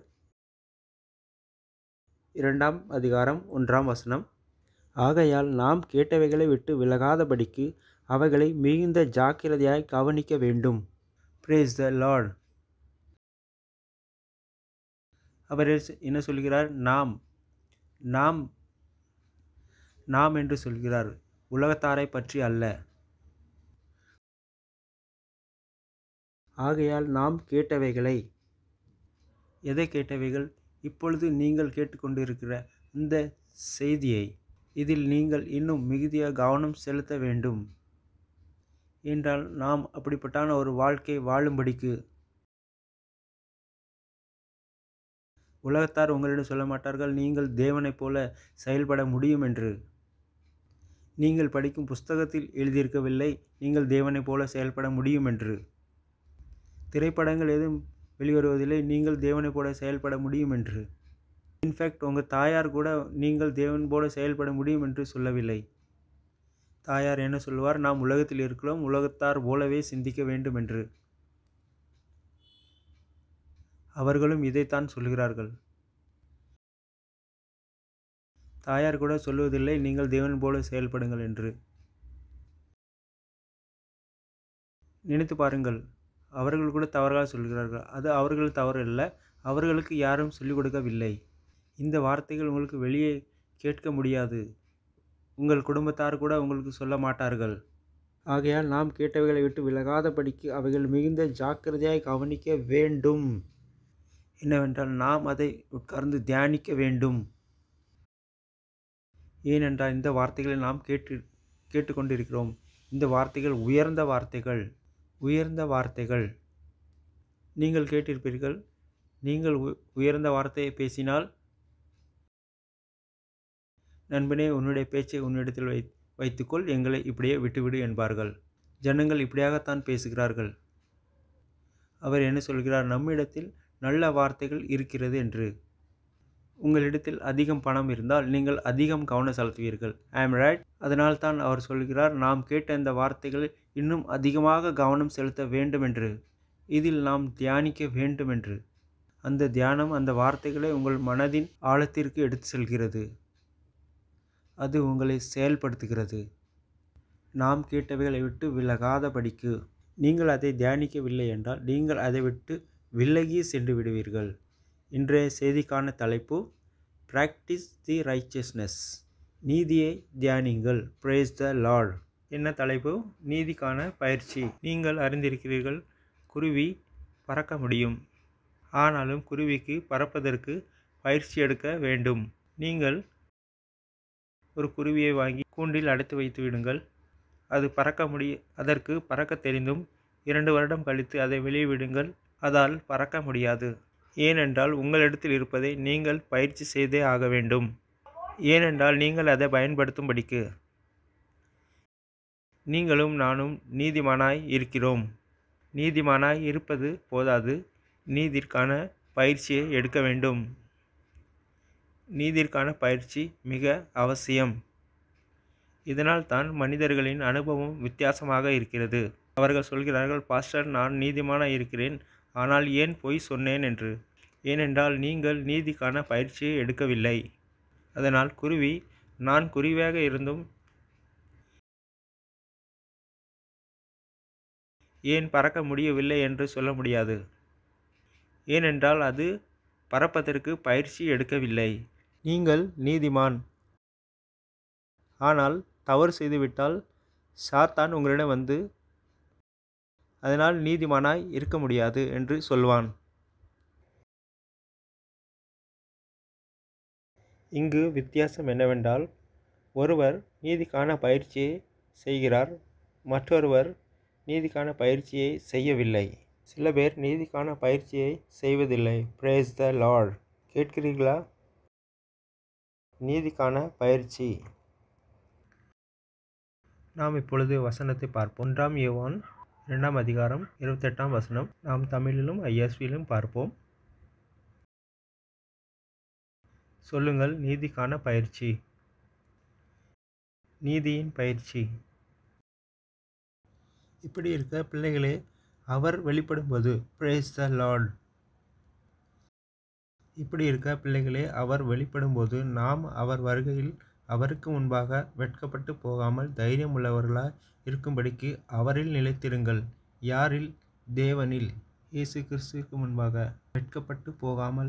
இரண்டாம் அதிகாரம் ஒன்றாம் வசனம். ஆகையால் நாம் கேட்டவைகளை விட்டு விலகாதபடிக்கு அவைகளை மிகுந்த ஜாக்கிரதையாய் கவனிக்க வேண்டும். Brace the Lord. அவர் என்ன சொல்கிறார்? நாம் நாம் நாம் என்று சொல்கிறார். உலகத்தாரை பற்றி அல்ல. ஆகையால் நாம் கேட்டவைகளை. எதை கேட்டவைகள்? இப்பொழுது நீங்கள் கேட்டுக்கொண்டிருக்கிற இந்த செய்தியை. இதில் நீங்கள் இன்னும் மிகுதியாக கவனம் செலுத்த வேண்டும். என்றால் நாம் அப்படிப்பட்டான ஒரு வாழ்க்கை வாழும்படிக்கு. உலகத்தார் உங்களிடம் சொல்ல மாட்டார்கள், நீங்கள் தேவனைப் போல செயல்பட முடியும் என்று. நீங்கள் படிக்கும் புஸ்தகத்தில் எழுதியிருக்கவில்லை, நீங்கள் தேவனைப் போல செயல்பட முடியும் என்று. திரைப்படங்கள் எதுவும் வெளிவருவதில்லை, நீங்கள் தேவனைப் போல செயல்பட முடியும் என்று. இன்ஃபேக்ட் உங்கள் தாயார் கூட நீங்கள் தேவன் போல செயல்பட முடியும் என்று சொல்லவில்லை. தாயார் என்ன சொல்வார்? நாம் உலகத்தில் இருக்கிறோம், உலகத்தார் போலவே சிந்திக்க வேண்டும் என்று. அவர்களும் இதைத்தான் சொல்கிறார்கள். தாயார் கூட சொல்வதில்லை, நீங்கள் தேவன் போல செயல்படுங்கள் என்று. நினைத்து பாருங்கள், அவர்கள் கூட தவறாக சொல்கிறார்கள். அது அவர்கள் தவறு அல்ல, அவர்களுக்கு யாரும் சொல்லிக் கொடுக்கவில்லை. இந்த வார்த்தைகள் உங்களுக்கு வெளியே கேட்க முடியாது. உங்கள் குடும்பத்தார் கூட உங்களுக்கு சொல்ல மாட்டார்கள். ஆகையால் நாம் கேட்டவைகளை விட்டு விலகாதபடிக்கு அவைகள் மிகுந்த ஜாக்கிரதையாய் கவனிக்க வேண்டும். என்னவென்றால் நாம் அதை உட்கார்ந்து தியானிக்க வேண்டும். ஏனென்றால் இந்த வார்த்தைகளை நாம் கேட்டு கேட்டுக்கொண்டிருக்கிறோம். இந்த வார்த்தைகள் உயர்ந்த வார்த்தைகள். உயர்ந்த வார்த்தைகள். நீங்கள் கேட்டிருப்பீர்கள், நீங்கள் உயர்ந்த வார்த்தையை பேசினால், நண்பனே உன்னுடைய பேச்சை உன்னிடத்தில் வை வைத்துக்கொள் எங்களை இப்படியே விட்டுவிடு என்பார்கள். ஜனங்கள் இப்படியாகத்தான் பேசுகிறார்கள். அவர் என்ன சொல்கிறார்? நம்மிடத்தில் நல்ல வார்த்தைகள் இருக்கிறது என்று. உங்களிடத்தில் அதிகம் பணம் இருந்தால் நீங்கள் அதிகம் கவனம் செலுத்துவீர்கள். ஐ ஆம் ரைட். அதனால் தான் அவர் சொல்கிறார், நாம் கேட்ட இந்த வார்த்தைகள் இன்னும் அதிகமாக கவனம் செலுத்த வேண்டும் என்று. இதில் நாம் தியானிக்க வேண்டும் என்று. அந்த தியானம் அந்த வார்த்தைகளை உங்கள் மனதின் ஆழத்திற்கு எடுத்து செல்கிறது. அது உங்களை செயல்படுத்துகிறது. நாம் கேட்டவைகளை விட்டு விலகாதபடிக்கு. நீங்கள் அதை தியானிக்கவில்லை என்றால் நீங்கள் அதை விட்டு விலகி சென்று விடுவீர்கள். இன்றைய செய்திக்கான தலைப்பு, பிராக்டிஸ் தி ரைச்சியஸ்னஸ். நீதியை தியானிங்கள். Brace the Lord. என்ன தலைப்பு? நீதிக்கான பயிற்சி. நீங்கள் அறிந்திருக்கிறீர்கள், குருவி பறக்க முடியும். ஆனாலும் குருவிக்கு பறப்பதற்கு பயிற்சி எடுக்க வேண்டும். நீங்கள் ஒரு குருவியை வாங்கி கூண்டில் அடைத்து வைத்து விடுங்கள். அது பறக்க முடிய அதற்கு பறக்க தெரிந்தும் இரண்டு வருடம் கழித்து அதை வெளியே விடுங்கள். அதால் பறக்க முடியாது. ஏனென்றால் உங்களிடத்தில் இருப்பதை நீங்கள் பயிற்சி செய்தே ஆக வேண்டும். ஏனென்றால் நீங்கள் அதை பயன்படுத்தும்படிக்கு. நீங்களும் நானும் நீதிமானாய் இருக்கிறோம். நீதிமானாய் இருப்பது போதாது, நீதிற்கான பயிற்சியை எடுக்க வேண்டும். நீதிற்கான பயிற்சி மிக அவசியம். இதனால் தான் மனிதர்களின் அனுபவம் வித்தியாசமாக இருக்கிறது. அவர்கள் சொல்கிறார்கள், பாஸ்டர், நான் நீதிமானாக இருக்கிறேன், ஆனால் ஏன் பொய் சொன்னேன் என்று. ஏனென்றால் நீங்கள் நீதிக்கான பயிற்சியை எடுக்கவில்லை. அதனால் குருவி நான் குருவியாக இருந்தும் ஏன் பறக்க முடியவில்லை என்று சொல்ல முடியாது. ஏனென்றால் அது பறப்பதற்கு பயிற்சி எடுக்கவில்லை. நீங்கள் நீதிமான், ஆனால் தவறு செய்துவிட்டால் சாத்தான் உங்களிடம் வந்து அதனால் நீதிமானாய் இருக்க முடியாது என்று சொல்வான். இங்கு வித்தியாசம் என்னவென்றால், ஒருவர் நீதிக்கான பயிற்சியை செய்கிறார், மற்றொருவர் நீதிக்கான பயிற்சியை செய்யவில்லை. சில பேர் நீதிக்கான பயிற்சியை செய்வதில்லை. Praise the Lord. கேட்கிறீர்களா? நீதிக்கான பயிற்சி. நாம் இப்பொழுது வசனத்தை பார்ப்போம். ஒன்றாம் யோவான் இரண்டாம் அதிகாரம் இருபத்தெட்டாம் வசனம். நாம் தமிழிலும் ஐஎஸ்வியிலும் பார்ப்போம். சொல்லுங்கள், நீதிக்கான பயிற்சி. நீதியின் பயிற்சி. இப்படி இருக்க பிள்ளைகளே, அவர் வெளிப்படும்போது பிரேஸ் த லார்ட். இப்படி இருக்க பிள்ளைகளே, அவர் வெளிப்படும்போது நாம் அவர் வருகையில் அவருக்கு முன்பாக வெட்கப்பட்டு போகாமல் தைரியம் உள்ளவர்களாய் இருக்கும்படிக்கு அவரில் நிலைத்திருங்கள். யாரில்? தேவனில். இயேசு கிறிஸ்துவுக்கு முன்பாக வெட்கப்பட்டு போகாமல்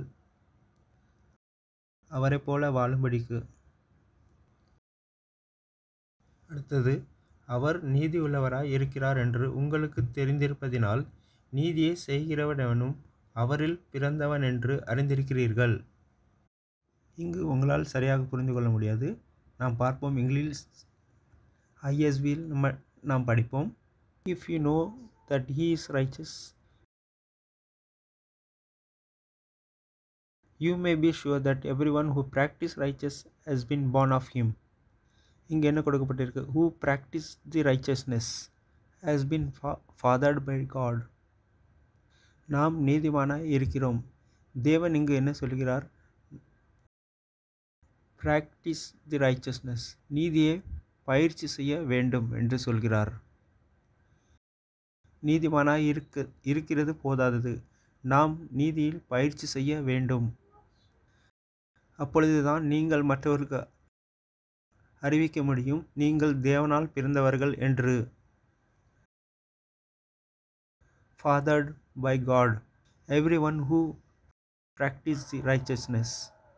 அவரை போல வாழும்படிக்கு. அடுத்தது, அவர் நீதி உள்ளவராய் இருக்கிறார் என்று உங்களுக்கு தெரிந்திருப்பதினால் நீதியை செய்கிறவனவனும் அவரில் பிறந்தவன் என்று அறிந்திருக்கிறீர்கள். இங்கு உங்களால் சரியாக புரிந்து கொள்ள முடியாது. நாம் பார்ப்போம். இங்கிலீஷ் ஐஎஸ்வியில் நம்ம நாம் படிப்போம். If you know that he is righteous, you may be sure that every one who practice righteous has been born of him. இங்கே என்ன கொடுக்கப்பட்டிருக்கு? Who practice the righteousness has been fathered by God. நாம் நீதிமானாய் இருக்கிறோம். தேவன் இங்கு என்ன சொல்கிறார்? ப்ராக்டிஸ் தி ரைச்சஸ்னஸ், நீதியை பயிற்சி செய்ய வேண்டும் என்று சொல்கிறார். நீதிமானாய் இருக்க இருக்கிறது போதாதது, நாம் நீதியில் பயிற்சி செய்ய வேண்டும். அப்பொழுதுதான் நீங்கள் மற்றவருக்கு அறிவிக்க முடியும், நீங்கள் தேவனால் பிறந்தவர்கள் என்று. Fathered by God, everyone who practice the righteousness.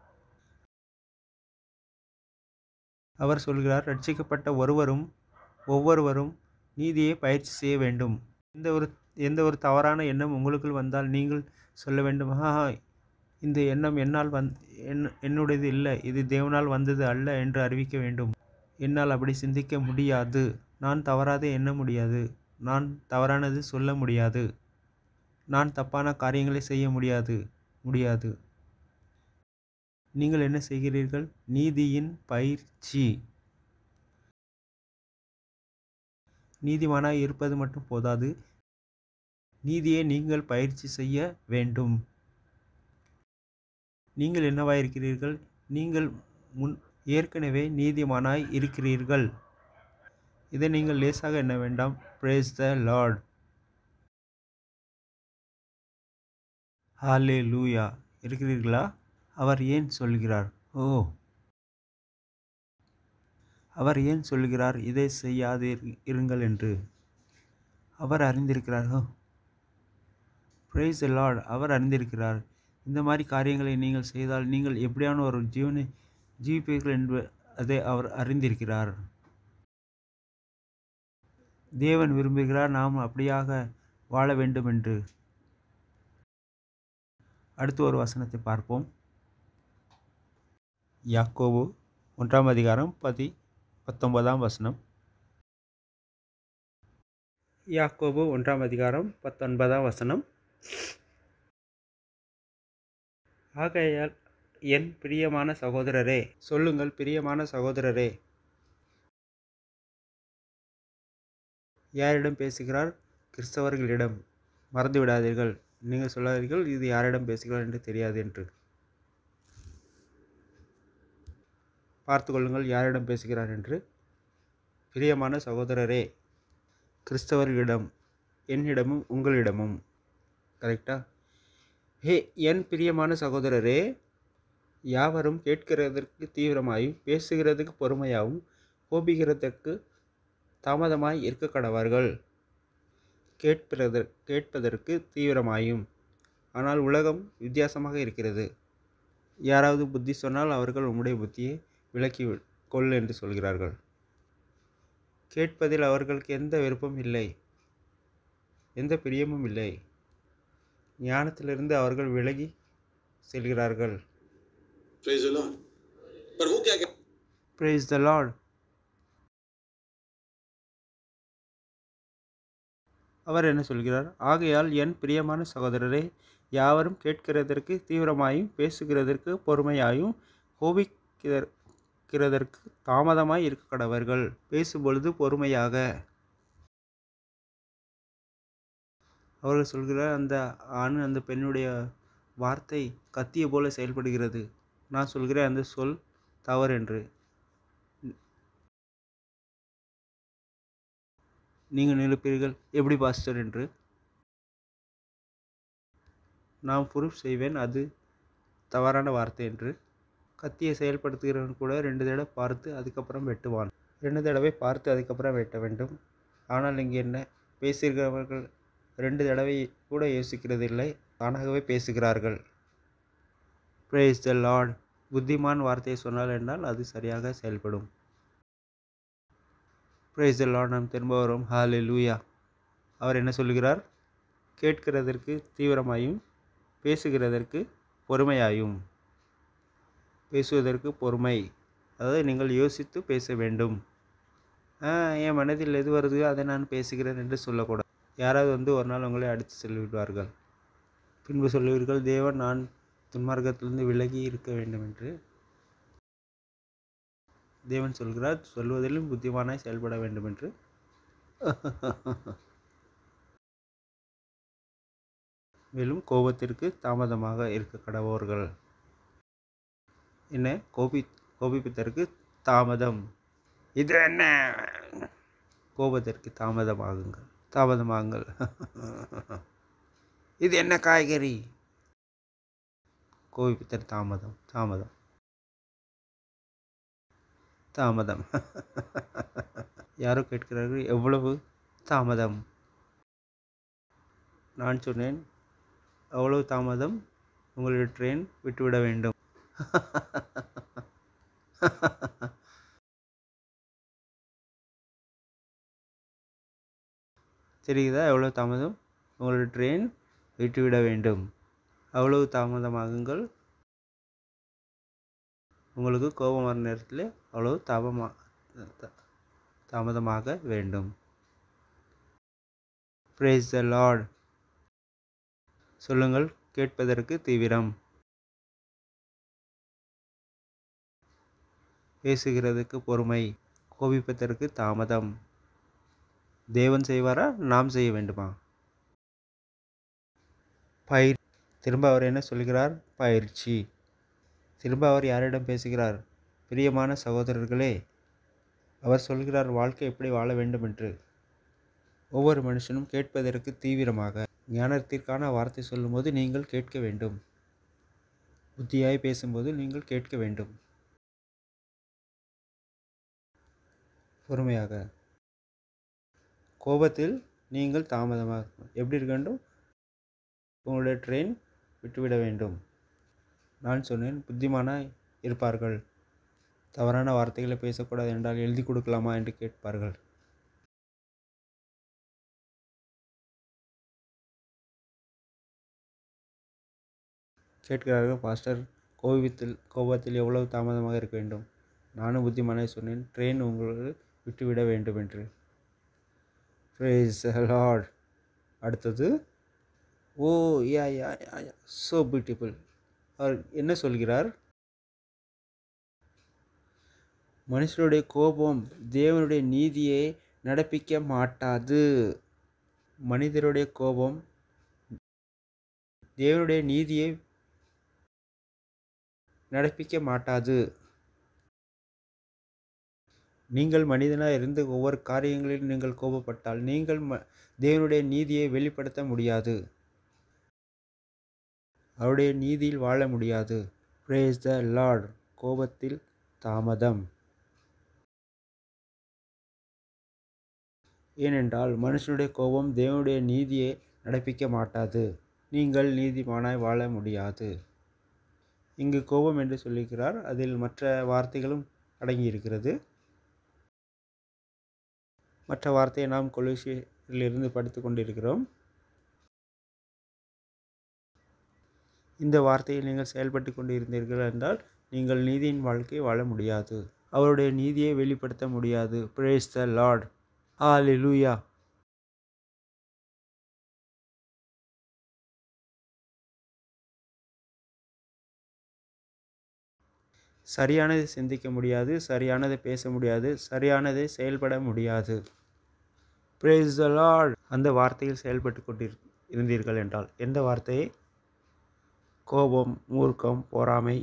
அவர் சொல்கிறார், ரட்சிக்கப்பட்ட ஒருவரும் ஒவ்வொருவரும் நீதியை பயிற்சி செய்ய வேண்டும். எந்த ஒரு எந்த ஒரு தவறான எண்ணம் உங்களுக்குள் வந்தால் நீங்கள் சொல்ல வேண்டும், ஆஹா, இந்த எண்ணம் என்னால் வந் என் என்னுடையது இல்லை, இது தேவனால் வந்தது அல்ல என்று அறிவிக்க வேண்டும். என்னால் அப்படி சிந்திக்க முடியாது, நான் தவறாத எண்ண முடியாது, நான் தவறானது சொல்ல முடியாது, நான் தப்பான காரியங்களை செய்ய முடியாது முடியாது நீங்கள் என்ன செய்கிறீர்கள்? நீதியின் பயிற்சி. நீதிமானாய் இருப்பது மட்டும் போதாது, நீதியை நீங்கள் பயிற்சி செய்ய வேண்டும். நீங்கள் என்னவாய் இருக்கிறீர்கள்? நீங்கள் முன் ஏற்கனவே நீதிமானாய் இருக்கிறீர்கள். இதை நீங்கள் லேசாக எண்ண வேண்டாம். Praise the Lord. ஹல்லேலூயா. இருக்கிறீர்களா? அவர் ஏன் சொல்கிறார்? ஓ அவர் ஏன் சொல்கிறார் இதை செய்யாதே இருங்கள் என்று? அவர் அறிந்திருக்கிறார். ஓ பிரேஸ் த லார்ட். அவர் அறிந்திருக்கிறார். இந்த மாதிரி காரியங்களை நீங்கள் செய்தால் நீங்கள் எப்படியான ஒரு ஜீவனை ஜீவிப்பீர்கள் என்று அதை அவர் அறிந்திருக்கிறார். தேவன் விரும்புகிறார் நாம் அப்படியாக வாழ வேண்டும் என்று. அடுத்து ஒரு வசனத்தை பார்ப்போம். யாக்கோபு ஒன்றாம் அதிகாரம் பதி பத்தொன்பதாம் வசனம். யாக்கோபு ஒன்றாம் அதிகாரம் பத்தொன்பதாம் வசனம். ஆகையால் என் பிரியமான சகோதரரே, சொல்லுங்கள், பிரியமான சகோதரரே. யாரிடம் பேசுகிறார்? கிறிஸ்தவர்களிடம். மறந்து விடாதீர்கள், நீங்கள் சொல்லாதீர்கள் இது யாரிடம் பேசுகிறார் என்று தெரியாது என்று. பார்த்து கொள்ளுங்கள் யாரிடம் பேசுகிறார் என்று. பிரியமான சகோதரரே, கிறிஸ்தவர்களிடம், என்னிடமும் உங்களிடமும். கரெக்டா? ஹே என் பிரியமான சகோதரரே, யாவரும் கேட்கிறதற்கு தீவிரமாயும் பேசுகிறதுக்கு பொறுமையாகவும் கோபிக்கிறதற்கு தாமதமாய் இருக்க கடவார்கள். கேட்பத கேட்பதற்கு தீவிரமாயும். ஆனால் உலகம் வித்தியாசமாக இருக்கிறது. யாராவது புத்தி சொன்னால் அவர்கள் உம்முடைய புத்தியை விலக்கி கொள் என்று சொல்கிறார்கள். கேட்பதில் அவர்களுக்கு எந்த விருப்பம் இல்லை, எந்த பிரியமும் இல்லை. ஞானத்திலிருந்து அவர்கள் விலகி செல்கிறார்கள். Praise the Lord. அவர் என்ன சொல்கிறார்? ஆகையால் என் பிரியமான சகோதரரே, யாவரும் கேட்கிறதற்கு தீவிரமாயும் பேசுகிறதற்கு பொறுமையாயும் கோபிக்கிறதற்கு தாமதமாய் இருக்க கடவர்கள். பேசும்பொழுது பொறுமையாக. அவர்கள் சொல்கிறார், அந்த ஆண் அந்த பெண்ணுடைய வார்த்தை கத்திய போல செயல்படுகிறது. நான் சொல்கிறேன் அந்த சொல் தவறு என்று. நீங்கள் நினைப்பீர்கள் எப்படி பாஸ்டர் என்று. நான் ப்ரூஃப் செய்வேன் அது தவறான வார்த்தை என்று. கத்தியை செயல்படுத்துகிறவன் கூட ரெண்டு தடவை பார்த்து அதுக்கப்புறம் வெட்டுவான். ரெண்டு தடவை பார்த்து அதுக்கப்புறம் வெட்ட வேண்டும். ஆனால் இங்கே என்ன, பேசுகிறவர்கள் ரெண்டு தடவை கூட யோசிக்கிறதில்லை, தானாகவே பேசுகிறார்கள். Praise the Lord. புத்திமான் வார்த்தையை சொன்னால் என்றால் அது சரியாக செயல்படும். Praise the Lord. நாம் திரும்ப வரும். ஹல்லேலூயா. அவர் என்ன சொல்கிறார்? கேட்கிறதற்கு தீவிரமாயும் பேசுகிறதற்கு பொறுமையாயும். பேசுவதற்கு பொறுமை, அதாவது நீங்கள் யோசித்து பேச வேண்டும். என் மனதில் எது வருது அதை நான் பேசுகிறேன் என்று சொல்லக்கூடாது. யாராவது வந்து ஒரு நாள் உங்களை அடித்து செல்விடுவார்கள். பின்பு சொல்லுவீர்கள், தேவன் நான் துன்மார்க்கத்திலிருந்து விலகி இருக்க வேண்டும் என்று. தேவன் சொல்கிறார், சொல்வதிலும் புத்திமானாய் செயல்பட வேண்டும் என்று. மேலும் கோபத்திற்கு தாமதமாக இருக்க கடவோர்கள். என்ன? கோபி கோபிப்பதற்கு தாமதம். இது என்ன? கோபத்திற்கு தாமதமாகுங்கள், தாமதமாகுங்கள். இது என்ன காய்கறி? கோபிப்பதற்கு தாமதம், தாமதம், தாமதம். யாரோ கேட்கிறார்கள், எவ்வளவு தாமதம்? நான் சொன்னேன், அவ்வளவு தாமதம் உங்களுடைய ட்ரெயின் விட்டுவிட வேண்டும். தெரியுதா? எவ்வளவு தாமதம் உங்களுடைய ட்ரெயின் விட்டுவிட வேண்டும். அவ்வளவு தாமதமாகுங்கள். உங்களுக்கு கோபம் வர நேரத்தில் அவ்வளவு தாபமா தாமதமாக வேண்டும். Praise the Lord. சொல்லுங்கள், கேட்பதற்கு தீவிரம், பேசுகிறதுக்கு பொறுமை, கோபிப்பதற்கு தாமதம். தேவன் செய்வாரா? நாம் செய்ய வேண்டுமா? பயிர் திரும்ப அவர் என்ன சொல்கிறார்? பயிற்சி. திரும்ப அவர் யாரிடம் பேசுகிறார்? பிரியமான சகோதரர்களே, அவர் சொல்கிறார் வாழ்க்கை எப்படி வாழ வேண்டும் என்று. ஒவ்வொரு மனுஷனும் கேட்பதற்கு தீவிரமாக. ஞானத்திற்கான வார்த்தை சொல்லும்போது நீங்கள் கேட்க வேண்டும். புத்தியாய் பேசும்போது நீங்கள் கேட்க வேண்டும். பொறுமையாக. கோபத்தில் நீங்கள் தாமதமாக எப்படி இருக்க வேண்டும்? உங்களுடைய ட்ரெயின் விட்டுவிட வேண்டும். நான் சொன்னேன், புத்திமானாய் இருப்பார்கள். தவறான வார்த்தைகளை பேசக்கூடாது என்றால் எழுதி கொடுக்கலாமா என்று கேட்பார்கள். கேட்கிறார்கள், பாஸ்டர் கோபத்தில் கோபத்தில் எவ்வளவு தாமதமாக இருக்க வேண்டும்? நானும் புத்திமானாய் சொன்னேன், ட்ரெயின் உங்களுக்கு விட்டுவிட வேண்டும் என்று. Praise the Lord. அடுத்தது, ஓ யா யா யா so beautiful. அவர் என்ன சொல்கிறார்? மனுஷனுடைய கோபம் தேவனுடைய நீதியை நடப்பிக்க மாட்டாது. மனிதருடைய கோபம் தேவனுடைய நீதியை நடப்பிக்க மாட்டாது. நீங்கள் மனிதனாக இருந்து ஒவ்வொரு காரியங்களிலும் நீங்கள் கோபப்பட்டால் நீங்கள் ம தேவனுடைய நீதியை வெளிப்படுத்த முடியாது. அவருடைய நீதியில் வாழ முடியாது. Praise the Lord. கோபத்தில் தாமதம். ஏனென்றால் மனுஷனுடைய கோபம் தேவனுடைய நீதியை நடப்பிக்க மாட்டாது. நீங்கள் நீதிமானாய் வாழ முடியாது. இங்கு கோபம் என்று சொல்லியிருக்கிறார். அதில் மற்ற வார்த்தைகளும் அடங்கியிருக்கிறது. மற்ற வார்த்தையை நாம் கொலோசியரிலிருந்து படித்து கொண்டிருக்கிறோம். இந்த வார்த்தையில் நீங்கள் செயல்பட்டு கொண்டு இருந்தீர்கள் என்றால் நீங்கள் நீதியின் வாழ்க்கை வாழ முடியாது. அவருடைய நீதியை வெளிப்படுத்த முடியாது. Praise the Lord. ஹல்லேலூயா. சரியானதை சிந்திக்க முடியாது, சரியானதை பேச முடியாது, சரியானதை செயல்பட முடியாது. Praise the Lord. அந்த வார்த்தையில் செயல்பட்டு கொண்டு இருந்தீர்கள் என்றால் எந்த வார்த்தையை? கோபம், மூர்க்கம், பொறாமை,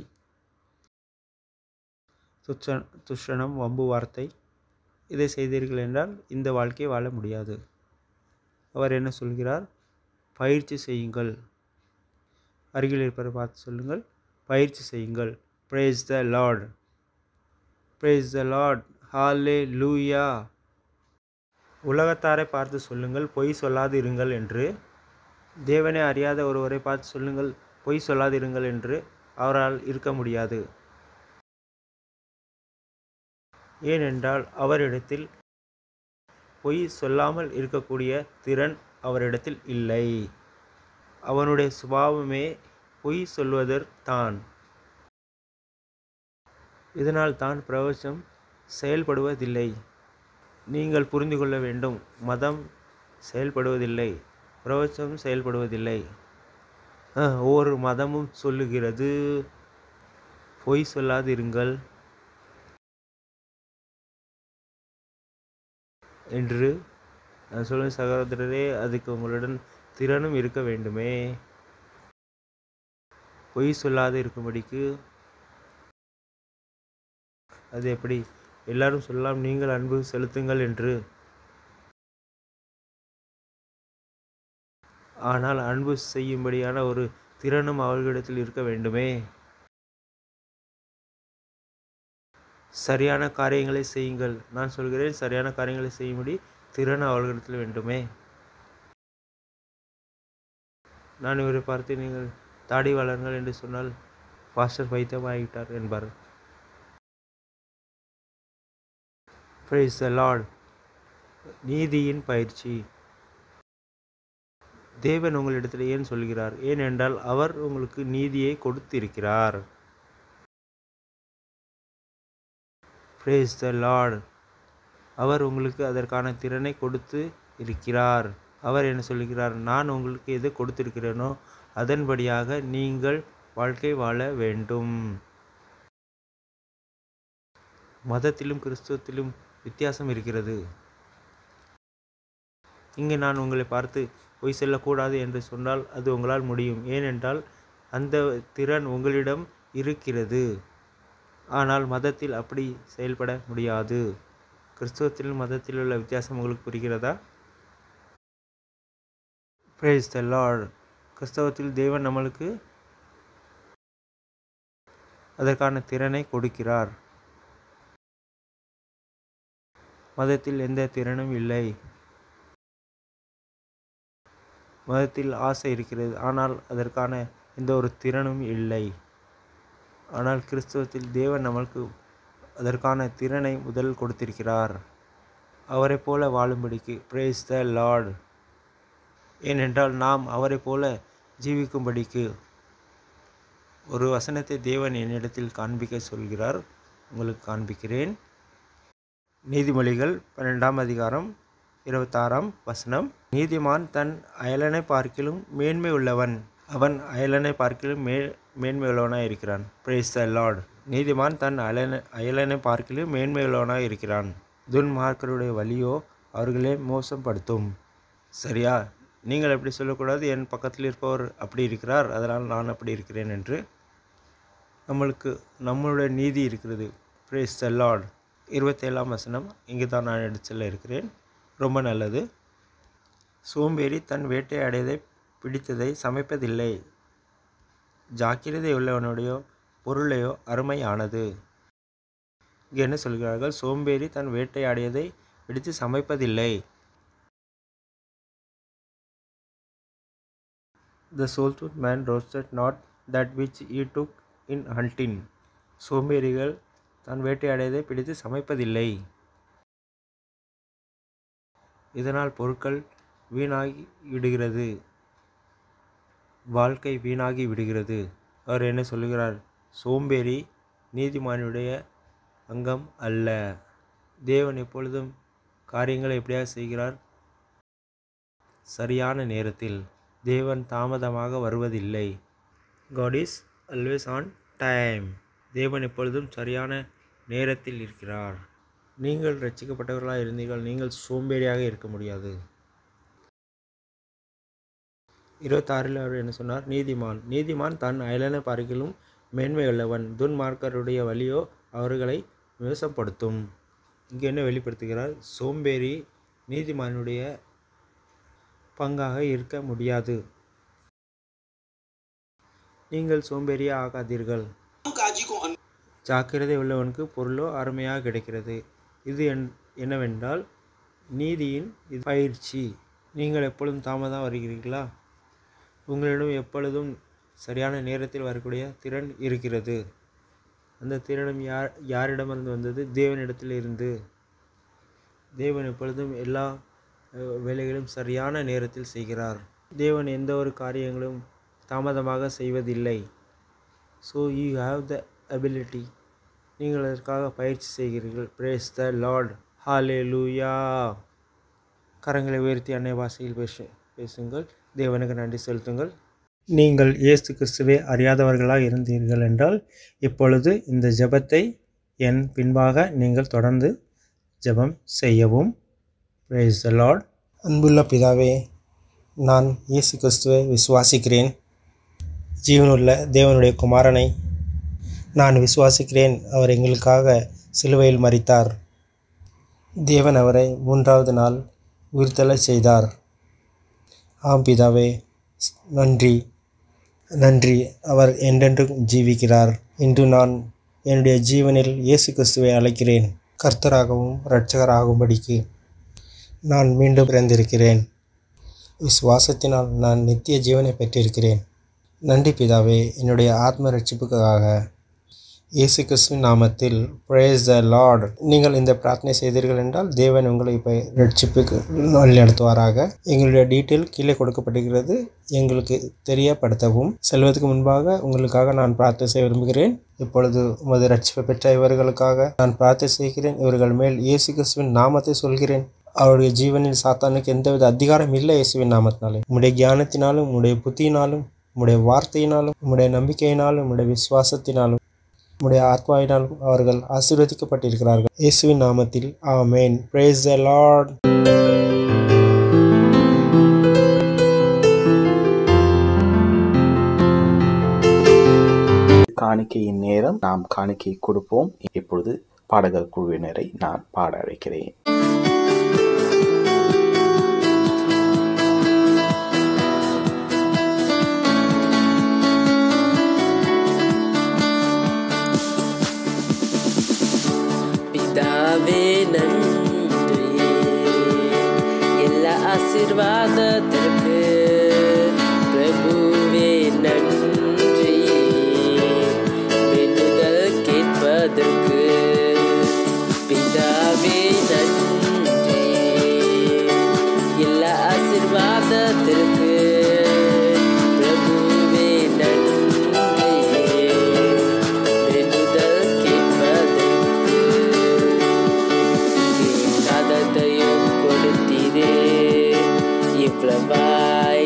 துச்ச துஷணம், வம்பு வார்த்தை, இதை செய்தீர்கள் என்றால் இந்த வாழ்க்கையை வாழ முடியாது. அவர் என்ன சொல்கிறார்? பயிற்சி செய்யுங்கள். அருகில் இருப்பதை பார்த்து சொல்லுங்கள், பயிற்சி செய்யுங்கள். Praise the Lord. Praise the Lord. Hallelujah. உலகத்தாரை பார்த்து சொல்லுங்கள், பொய் சொல்லாது இருங்கள் என்று. தேவனை அறியாத ஒருவரை பார்த்து சொல்லுங்கள், பொய் சொல்லாதிருங்கள் என்று. அவரால் இருக்க முடியாது. ஏனென்றால் அவரிடத்தில் பொய் சொல்லாமல் இருக்கக்கூடிய திறன் அவரிடத்தில் இல்லை. அவனுடைய சுபாவமே பொய் சொல்வதற்தான். இதனால் தான் பிரபஞ்சம் செயல்படுவதில்லை. நீங்கள் புரிந்து கொள்ள வேண்டும். மதம் செயல்படுவதில்லை, பிரபஞ்சம் செயல்படுவதில்லை. ஒவ்வொரு மதமும் சொல்லுகிறது பொய் சொல்லாதிருங்கள் என்று. சொல்லும் சகோதரரே, அதுக்கு உங்களுடன் திறனும் இருக்க வேண்டுமே. பொய் சொல்லாது இருக்கும்படிக்கு அது எப்படி? எல்லாரும் சொல்லலாம் நீங்கள் அன்பு செலுத்துங்கள் என்று. ஆனால் அன்பு செய்யும்படியான ஒரு திறனும் அவர்களிடத்தில் இருக்க வேண்டுமே. சரியான காரியங்களை செய்யுங்கள். நான் சொல்கிறேன், சரியான காரியங்களை செய்யும்படி திறன் அவர்களிடத்தில் வேண்டுமே. நான் இவரை பார்த்து நீங்கள் தாடி வளருங்கள் என்று சொன்னால் பாஸ்டர் பைத்தியமாகிவிட்டார் என்பார். Praise the Lord. நீதியின் பயிற்சி. தேவன் உங்களிடத்தில் ஏன் சொல்கிறார்? ஏனென்றால் அவர் உங்களுக்கு நீதியை கொடுத்திருக்கிறார். Brace the Lord. அவர் உங்களுக்கு அதற்கான திறனை கொடுத்து இருக்கிறார். அவர் என்ன சொல்கிறார்? நான் உங்களுக்கு எது கொடுத்திருக்கிறேனோ அதன்படியாக நீங்கள் வாழ்க்கை வாழ வேண்டும். மதத்திலும் கிறிஸ்துவத்திலும் வித்தியாசம் இருக்கிறது. இங்கு நான் உங்களை பார்த்து பொய் சொல்லக்கூடாது என்று சொன்னால் அது உங்களால் முடியும். ஏனென்றால் அந்த திறன் உங்களிடம் இருக்கிறது. ஆனால் மதத்தில் அப்படி செயல்பட முடியாது. கிறிஸ்துவத்திலும் மதத்தில் உள்ள வித்தியாசம் உங்களுக்கு புரிகிறதா? Brace the Lord. கிறிஸ்தவத்தில் தேவன் நம்மளுக்கு அதற்கான திறனை கொடுக்கிறார். மதத்தில் எந்த திறனும் இல்லை. மதத்தில் ஆசை இருக்கிறது, ஆனால் அதற்கான எந்த ஒரு திறனும் இல்லை. ஆனால் கிறிஸ்தவத்தில் தேவன் நம்மளுக்கு அதற்கான திறனை முதல் கொடுத்திருக்கிறார், அவரை போல வாழும்படிக்கு. Brace the Lord. ஏனென்றால் நாம் அவரை போல ஜீவிக்கும்படிக்கு. ஒரு வசனத்தை தேவன் என்னிடத்தில் காண்பிக்க சொல்கிறார், உங்களுக்கு காண்பிக்கிறேன். நீதிமொழிகள் பன்னெண்டாம் அதிகாரம் இருபத்தாறாம் வசனம். நீதிமான் தன் அயலனை பார்க்கிலும் மேன்மை உள்ளவன், அவன் அயலனை பார்க்கிலும் மே மேன்மை உள்ளவனாக இருக்கிறான். Praise the Lord. நீதிமான் தன் அயலனை அயலனை பார்க்கிலும் மேன்மை உள்ளவனாக இருக்கிறான். துன்மார்க்கருடைய வழியோ அவர்களே மோசப்படுத்தும். சரியா? நீங்கள் எப்படி சொல்லக்கூடாது, என் பக்கத்தில் இருப்பவர் அப்படி இருக்கிறார் அதனால் நான் அப்படி இருக்கிறேன் என்று. நம்மளுக்கு நம்மளுடைய நீதி இருக்கிறது. Praise the Lord. இருபத்தேழாம் வசனம் இங்கே தான் நான் எடுத்து செல்ல இருக்கிறேன். ரொம்ப நல்லது. சோம்பேறி தன் வேட்டையாடியதை பிடித்ததை சமைப்பதில்லை, ஜாக்கிரதை உள்ளவனுடையோ பொருளையோ அருமையானது. இங்கே என்ன சொல்கிறார்கள்? சோம்பேறி தன் வேட்டையாடியதை பிடித்து சமைப்பதில்லை. The slothful man roasted not that which he took in hunting. சோம்பேறிகள் தான் வேட்டையாடியதை பிடித்து சமைப்பதில்லை. இதனால் பொருட்கள் வீணாகி விடுகிறது, வாழ்க்கை வீணாகி விடுகிறது. அவர் என்ன சொல்லுகிறார்? சோம்பேறி நீதிமானுடைய அங்கம் அல்ல. தேவன் எப்பொழுதும் காரியங்களை எப்படியாக செய்கிறார்? சரியான நேரத்தில். தேவன் தாமதமாக வருவதில்லை. God is always on time. தேவன் எப்பொழுதும் சரியான நேரத்தில் இருக்கிறார். நீங்கள் ரட்சிக்கப்பட்டவர்களாக இருந்தீர்கள், நீங்கள் சோம்பேறியாக இருக்க முடியாது. இருபத்தாறில் அவர் என்ன சொன்னார்? நீதிமான் நீதிமான் தன் அயலனை பார்க்கிலும் மேன்மையுள்ளவன், துன்மார்க்கருடைய வழியோ அவர்களை மோசப்படுத்தும். இங்கே என்ன வெளிப்படுத்துகிறார்? சோம்பேறி நீதிமானுடைய பங்காக இருக்க முடியாது. நீங்கள் சோம்பேறியாக ஆகாதீர்கள். ஜாக்கிரதை உள்ளவனுக்கு பொருளோ அருமையாக கிடைக்கிறது. இது என் என்னவென்றால் நீதியின் இது பயிற்சி. நீங்கள் எப்பொழுதும் தாமதம் வருகிறீர்களா? உங்களிடம் எப்பொழுதும் சரியான நேரத்தில் வரக்கூடிய திறன் இருக்கிறது. அந்த திறனும் யார் யாரிடமிருந்து வந்தது? தேவனிடத்தில் இருந்து. தேவன் எப்பொழுதும் எல்லா வேலைகளும் சரியான நேரத்தில் செய்கிறார். தேவன் எந்த ஒரு காரியங்களும் தாமதமாக செய்வதில்லை. So you have the ability. நீங்கள் அதற்காக பயிற்சி செய்கிறீர்கள். Praise the Lord. ஹல்லேலூயா. கரங்களை உயர்த்தி அன்னை பாஷையில் பேச பேசுங்கள். தேவனுக்கு நன்றி செலுத்துங்கள். நீங்கள் இயேசு கிறிஸ்துவை அறியாதவர்களாக இருந்தீர்கள் என்றால் இப்பொழுது இந்த ஜெபத்தை என் பின்பாக நீங்கள் தொடர்ந்து ஜெபம் செய்யவும். Praise the Lord. அன்புள்ள பிதாவே, நான் இயேசு கிறிஸ்துவை விசுவாசிக்கிறேன். ஜீவனுள்ள தேவனுடைய குமாரனை நான் விசுவாசிக்கிறேன். அவர் எங்களுக்காக சிலுவையில் மரித்தார். தேவன் அவரை மூன்றாவது நாள் உயிர்த்தெழச் செய்தார். ஆம் பிதாவே, நன்றி நன்றி. அவர் என்றென்றும் ஜீவிக்கிறார். இன்று நான் என்னுடைய ஜீவனில் இயேசு கிறிஸ்துவை அழைக்கிறேன். கர்த்தராகவும் இரட்சகராகும்படிக்கு நான் மீண்டும் பிறந்திருக்கிறேன். விசுவாசத்தினால் நான் நித்திய ஜீவனை பெற்றிருக்கிறேன். நன்றி பிதாவே, என்னுடைய ஆத்ம ரட்சிப்புக்காக இயேசு கிறிஸ்துவின் நாமத்தில். Praise the Lord. நீங்கள் இந்த பிரார்த்தனை செய்தீர்கள் என்றால் தேவன் உங்களை இப்போ ரட்சிப்புக்கு வழிநடத்துவாராக. எங்களுடைய டீட்டெயில் கீழே கொடுக்கப்பட்டிருக்கிறது, எங்களுக்கு தெரியப்படுத்தவும். செல்வதற்கு முன்பாக உங்களுக்காக நான் பிரார்த்தனை செய்ய விரும்புகிறேன். இப்பொழுது உமது ரட்சிப்பை பெற்ற இவர்களுக்காக நான் பிரார்த்தனை செய்கிறேன். இவர்கள் மேல் இயேசு கிறிஸ்துவின் நாமத்தை சொல்கிறேன். அவருடைய ஜீவனில் சாத்தானுக்கு எந்தவித அதிகாரம் இல்லை. இயேசுவின் நாமத்தினாலே, உம்முடைய ஞானத்தினாலும், உம்முடைய புத்தியினாலும், உம்முடைய வார்த்தையினாலும், உம்முடைய நம்பிக்கையினாலும், உம்முடைய விசுவாசத்தினாலும், உம்முடைய ஆத்மாவினாலும் அவர்கள் ஆசீர்வதிக்கப்பட்டிருக்கிறார்கள். இயேசுவின் நாமத்தில் ஆமென். Price the Lord. காணிக்கையின் நேரம். நாம் காணிக்கை கொடுப்போம். இப்பொழுது பாடகர் குழுவினரை நான் பாட அழைக்கிறேன். பிதாவே நன்றி எல்லா ஆசீர்வாதத்திற்கு. பிரபுவே நன்றி வேண்டுதல் கேட்பதற்கு. பிதாவே நன்றி எல்லா ஆசீர்வாதத்திற்கு. பிரபுவே நன்றி வேண்டுதல் கேட்பதற்கு. கேட்காததையும் கொடுத்தீரே, இவ்வளவாய்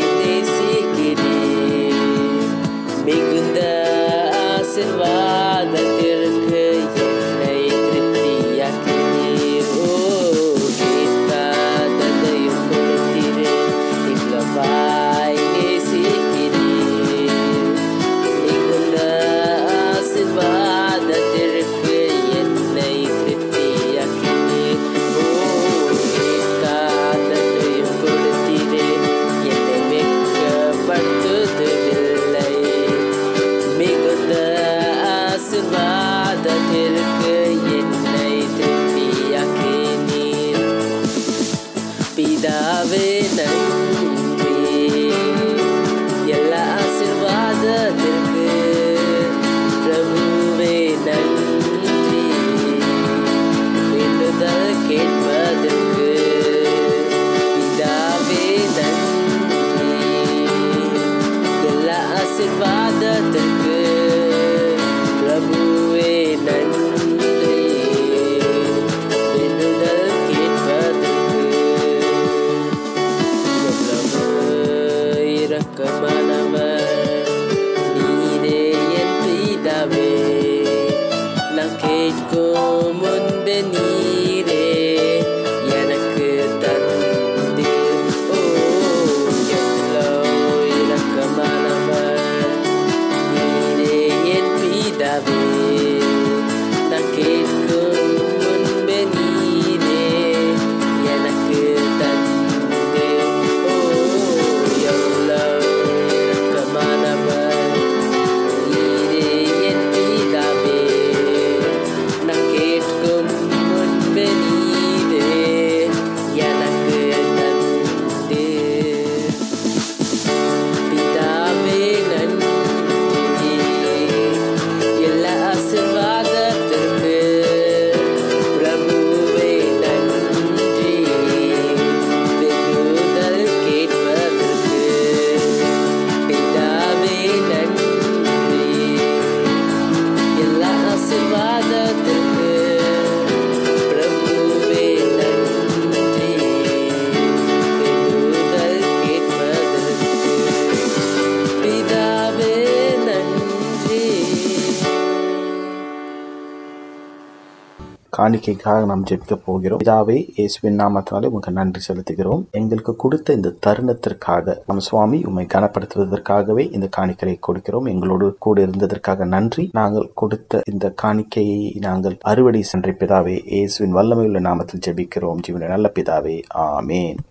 பிதாவே நன்றி எல்லா ஆசீர்வாதத்திற்கு பிரபுவே நன்றி வேண்டுதல் கேட்பதற்கு பிதாவே நன்றி எல்லா ஆசீர்வாதத்திற்கு பிரபுவே நன்றி வேண்டுதல் கேட்பதற்கு எவ்வளவு இரக்கமானவர் நீரே என் பிதாவே நான் கேட்கும் முன்பே நீரே எனக்கு தந்தீர் ஓ எவ்வளவு இரக்கமானவர் நீரே என் பிதாவே நான் கேட்கும் முன்பே நீரே எனக்கு தந்தீர் ஓ எவ்வளவு இரக்கமானவர் நீரே என் பிதாவே நான் கேட்கும் முன்பே நீரே எனக்கு தந்தீர் பிதாவே நன்றி எல்லா ஆசீர்வாதத்திற்கு பிரபுவே நன்றி வேண்டுதல் கேட்பதற்கு பிதாவே நன்றி எல்லா ஆசீர்வாதத்திற்கு பிரபுவே நன்றி வேண்டுதல் கேட்பதற்கு பிதாவே நன்றி. காணிக்கைக்காக நாம் ஜெபிக்க போகிறோம். பிதாவே, இயேசுவின் நாமத்தினாலே உமக்கு நன்றி செலுத்துகிறோம். எங்களுக்கு கொடுத்த இந்த தருணத்திற்காக நம் சுவாமி உம்மை கனப்படுத்துவதற்காகவே இந்த காணிக்கையை கொடுக்கிறோம். எங்களோடு கூட இருந்ததற்காக நன்றி. நாங்கள் கொடுத்த இந்த காணிக்கையை நாங்கள் அறுவடை சென்ற பிதாவே, இயேசுவின் வல்லமையுள்ள நாமத்தில் ஜெபிக்கிறோம். ஜீவனுள்ள நல்ல பிதாவே, ஆமேன்.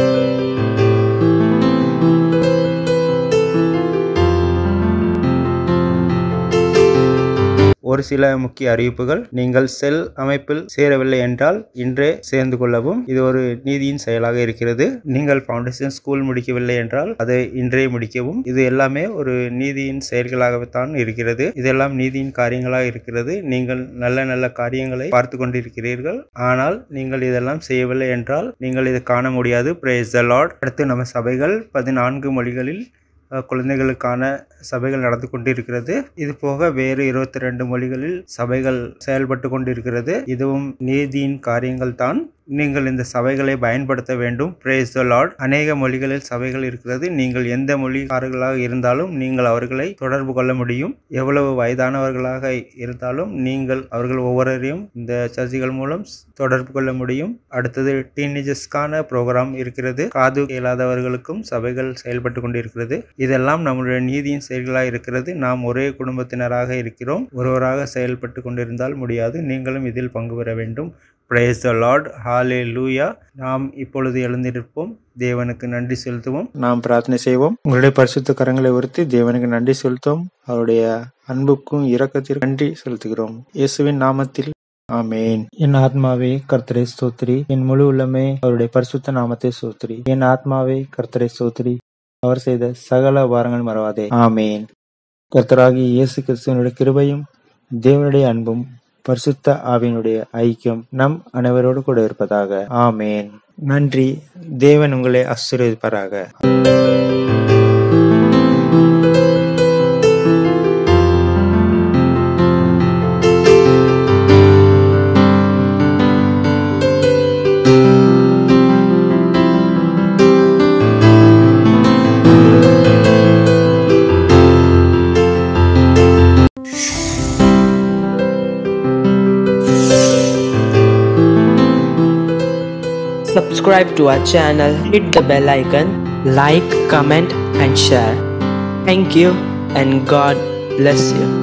ஒரு சில முக்கிய அறிவிப்புகள். நீங்கள் செல் அமைப்பில் சேரவில்லை என்றால் இன்றே சேர்ந்து கொள்ளவும். இது ஒரு நீதியின் செயலாக இருக்கிறது. நீங்கள் ஃபவுண்டேஷன் ஸ்கூல் முடிக்கவில்லை என்றால் அதை இன்றே முடிக்கவும். இது எல்லாமே ஒரு நீதியின் செயல்களாகத்தான் இருக்கிறது. இதெல்லாம் நீதியின் காரியங்களாக இருக்கிறது. நீங்கள் நல்ல நல்ல காரியங்களை பார்த்து கொண்டிருக்கிறீர்கள். ஆனால் நீங்கள் இதெல்லாம் செய்யவில்லை என்றால் நீங்கள் இதை காண முடியாது. Praise the Lord. அடுத்து நம்ம சபைகள் பதினான்கு மொழிகளில் குழந்தைகளுக்கான சபைகள் நடந்து கொண்டிருக்கிறது. இது போக வேறு இருபத்தி ரெண்டு மொழிகளில் சபைகள் செயல்பட்டு கொண்டிருக்கிறது. இதுவும் நீதியின் காரியங்கள் தான். நீங்கள் இந்த சபைகளை பயன்படுத்த வேண்டும். Praise the Lord. அநேக மொழிகளில் சபைகள் இருக்கிறது. நீங்கள் எந்த மொழிக்காரர்களாக இருந்தாலும் நீங்கள் அவர்களை தொடர்பு கொள்ள முடியும். எவ்வளவு வயதானவர்களாக இருந்தாலும் நீங்கள் அவர்கள் ஒவ்வொருவரையும் இந்த சர்ச்சைகள் மூலம் தொடர்பு கொள்ள முடியும். அடுத்தது டீனேஜர்ஸ்க்கான ப்ரோக்ராம் இருக்கிறது. காது இயலாதவர்களுக்கும் சபைகள் செயல்பட்டு கொண்டிருக்கிறது. இதெல்லாம் நம்முடைய நீதியின் செயல்களாக இருக்கிறது. நாம் ஒரே குடும்பத்தினராக இருக்கிறோம். ஒருவராக செயல்பட்டு கொண்டிருந்தால் முடியாது. நீங்களும் இதில் பங்கு பெற வேண்டும். Praise the Lord. Hallelujah. நாம் இப்பொழுது எழுந்திருப்போம். தேவனுக்கு நன்றி செலுத்துவோம். நாம் பிரார்த்தனை செய்வோம். உங்களுடைய பரிசுத்த கரங்களை உயர்த்தி தேவனுக்கு நன்றி செலுத்துவோம். அவருடைய அன்புக்கும் இரக்கத்திற்கும் நன்றி செலுத்துகிறோம். இயேசுவின் நாமத்தில் ஆமென். என் ஆத்மாவே கர்த்தரை ஸ்தோத்திரி, என் முழு உள்ளமே அவருடைய பரிசுத்த நாமத்தை ஸ்தோத்திரி. என் ஆத்மாவே கர்த்தரை ஸ்தோத்திரி, அவர் செய்த சகல வாரங்கள் மறவாதே. ஆமென். கர்த்தராகிய இயேசு கிறிஸ்துவினுடைய கிருபையும் தேவனுடைய அன்பும் பரிசுத்த ஆவியினுடைய ஐக்கியம் நம் அனைவரோடு கூட இருப்பதாக. ஆமென். நன்றி. தேவன் உங்களை ஆசீர்வதிப்பாராக. Subscribe to our channel, hit the bell icon, like, comment and share. Thank you and God bless you.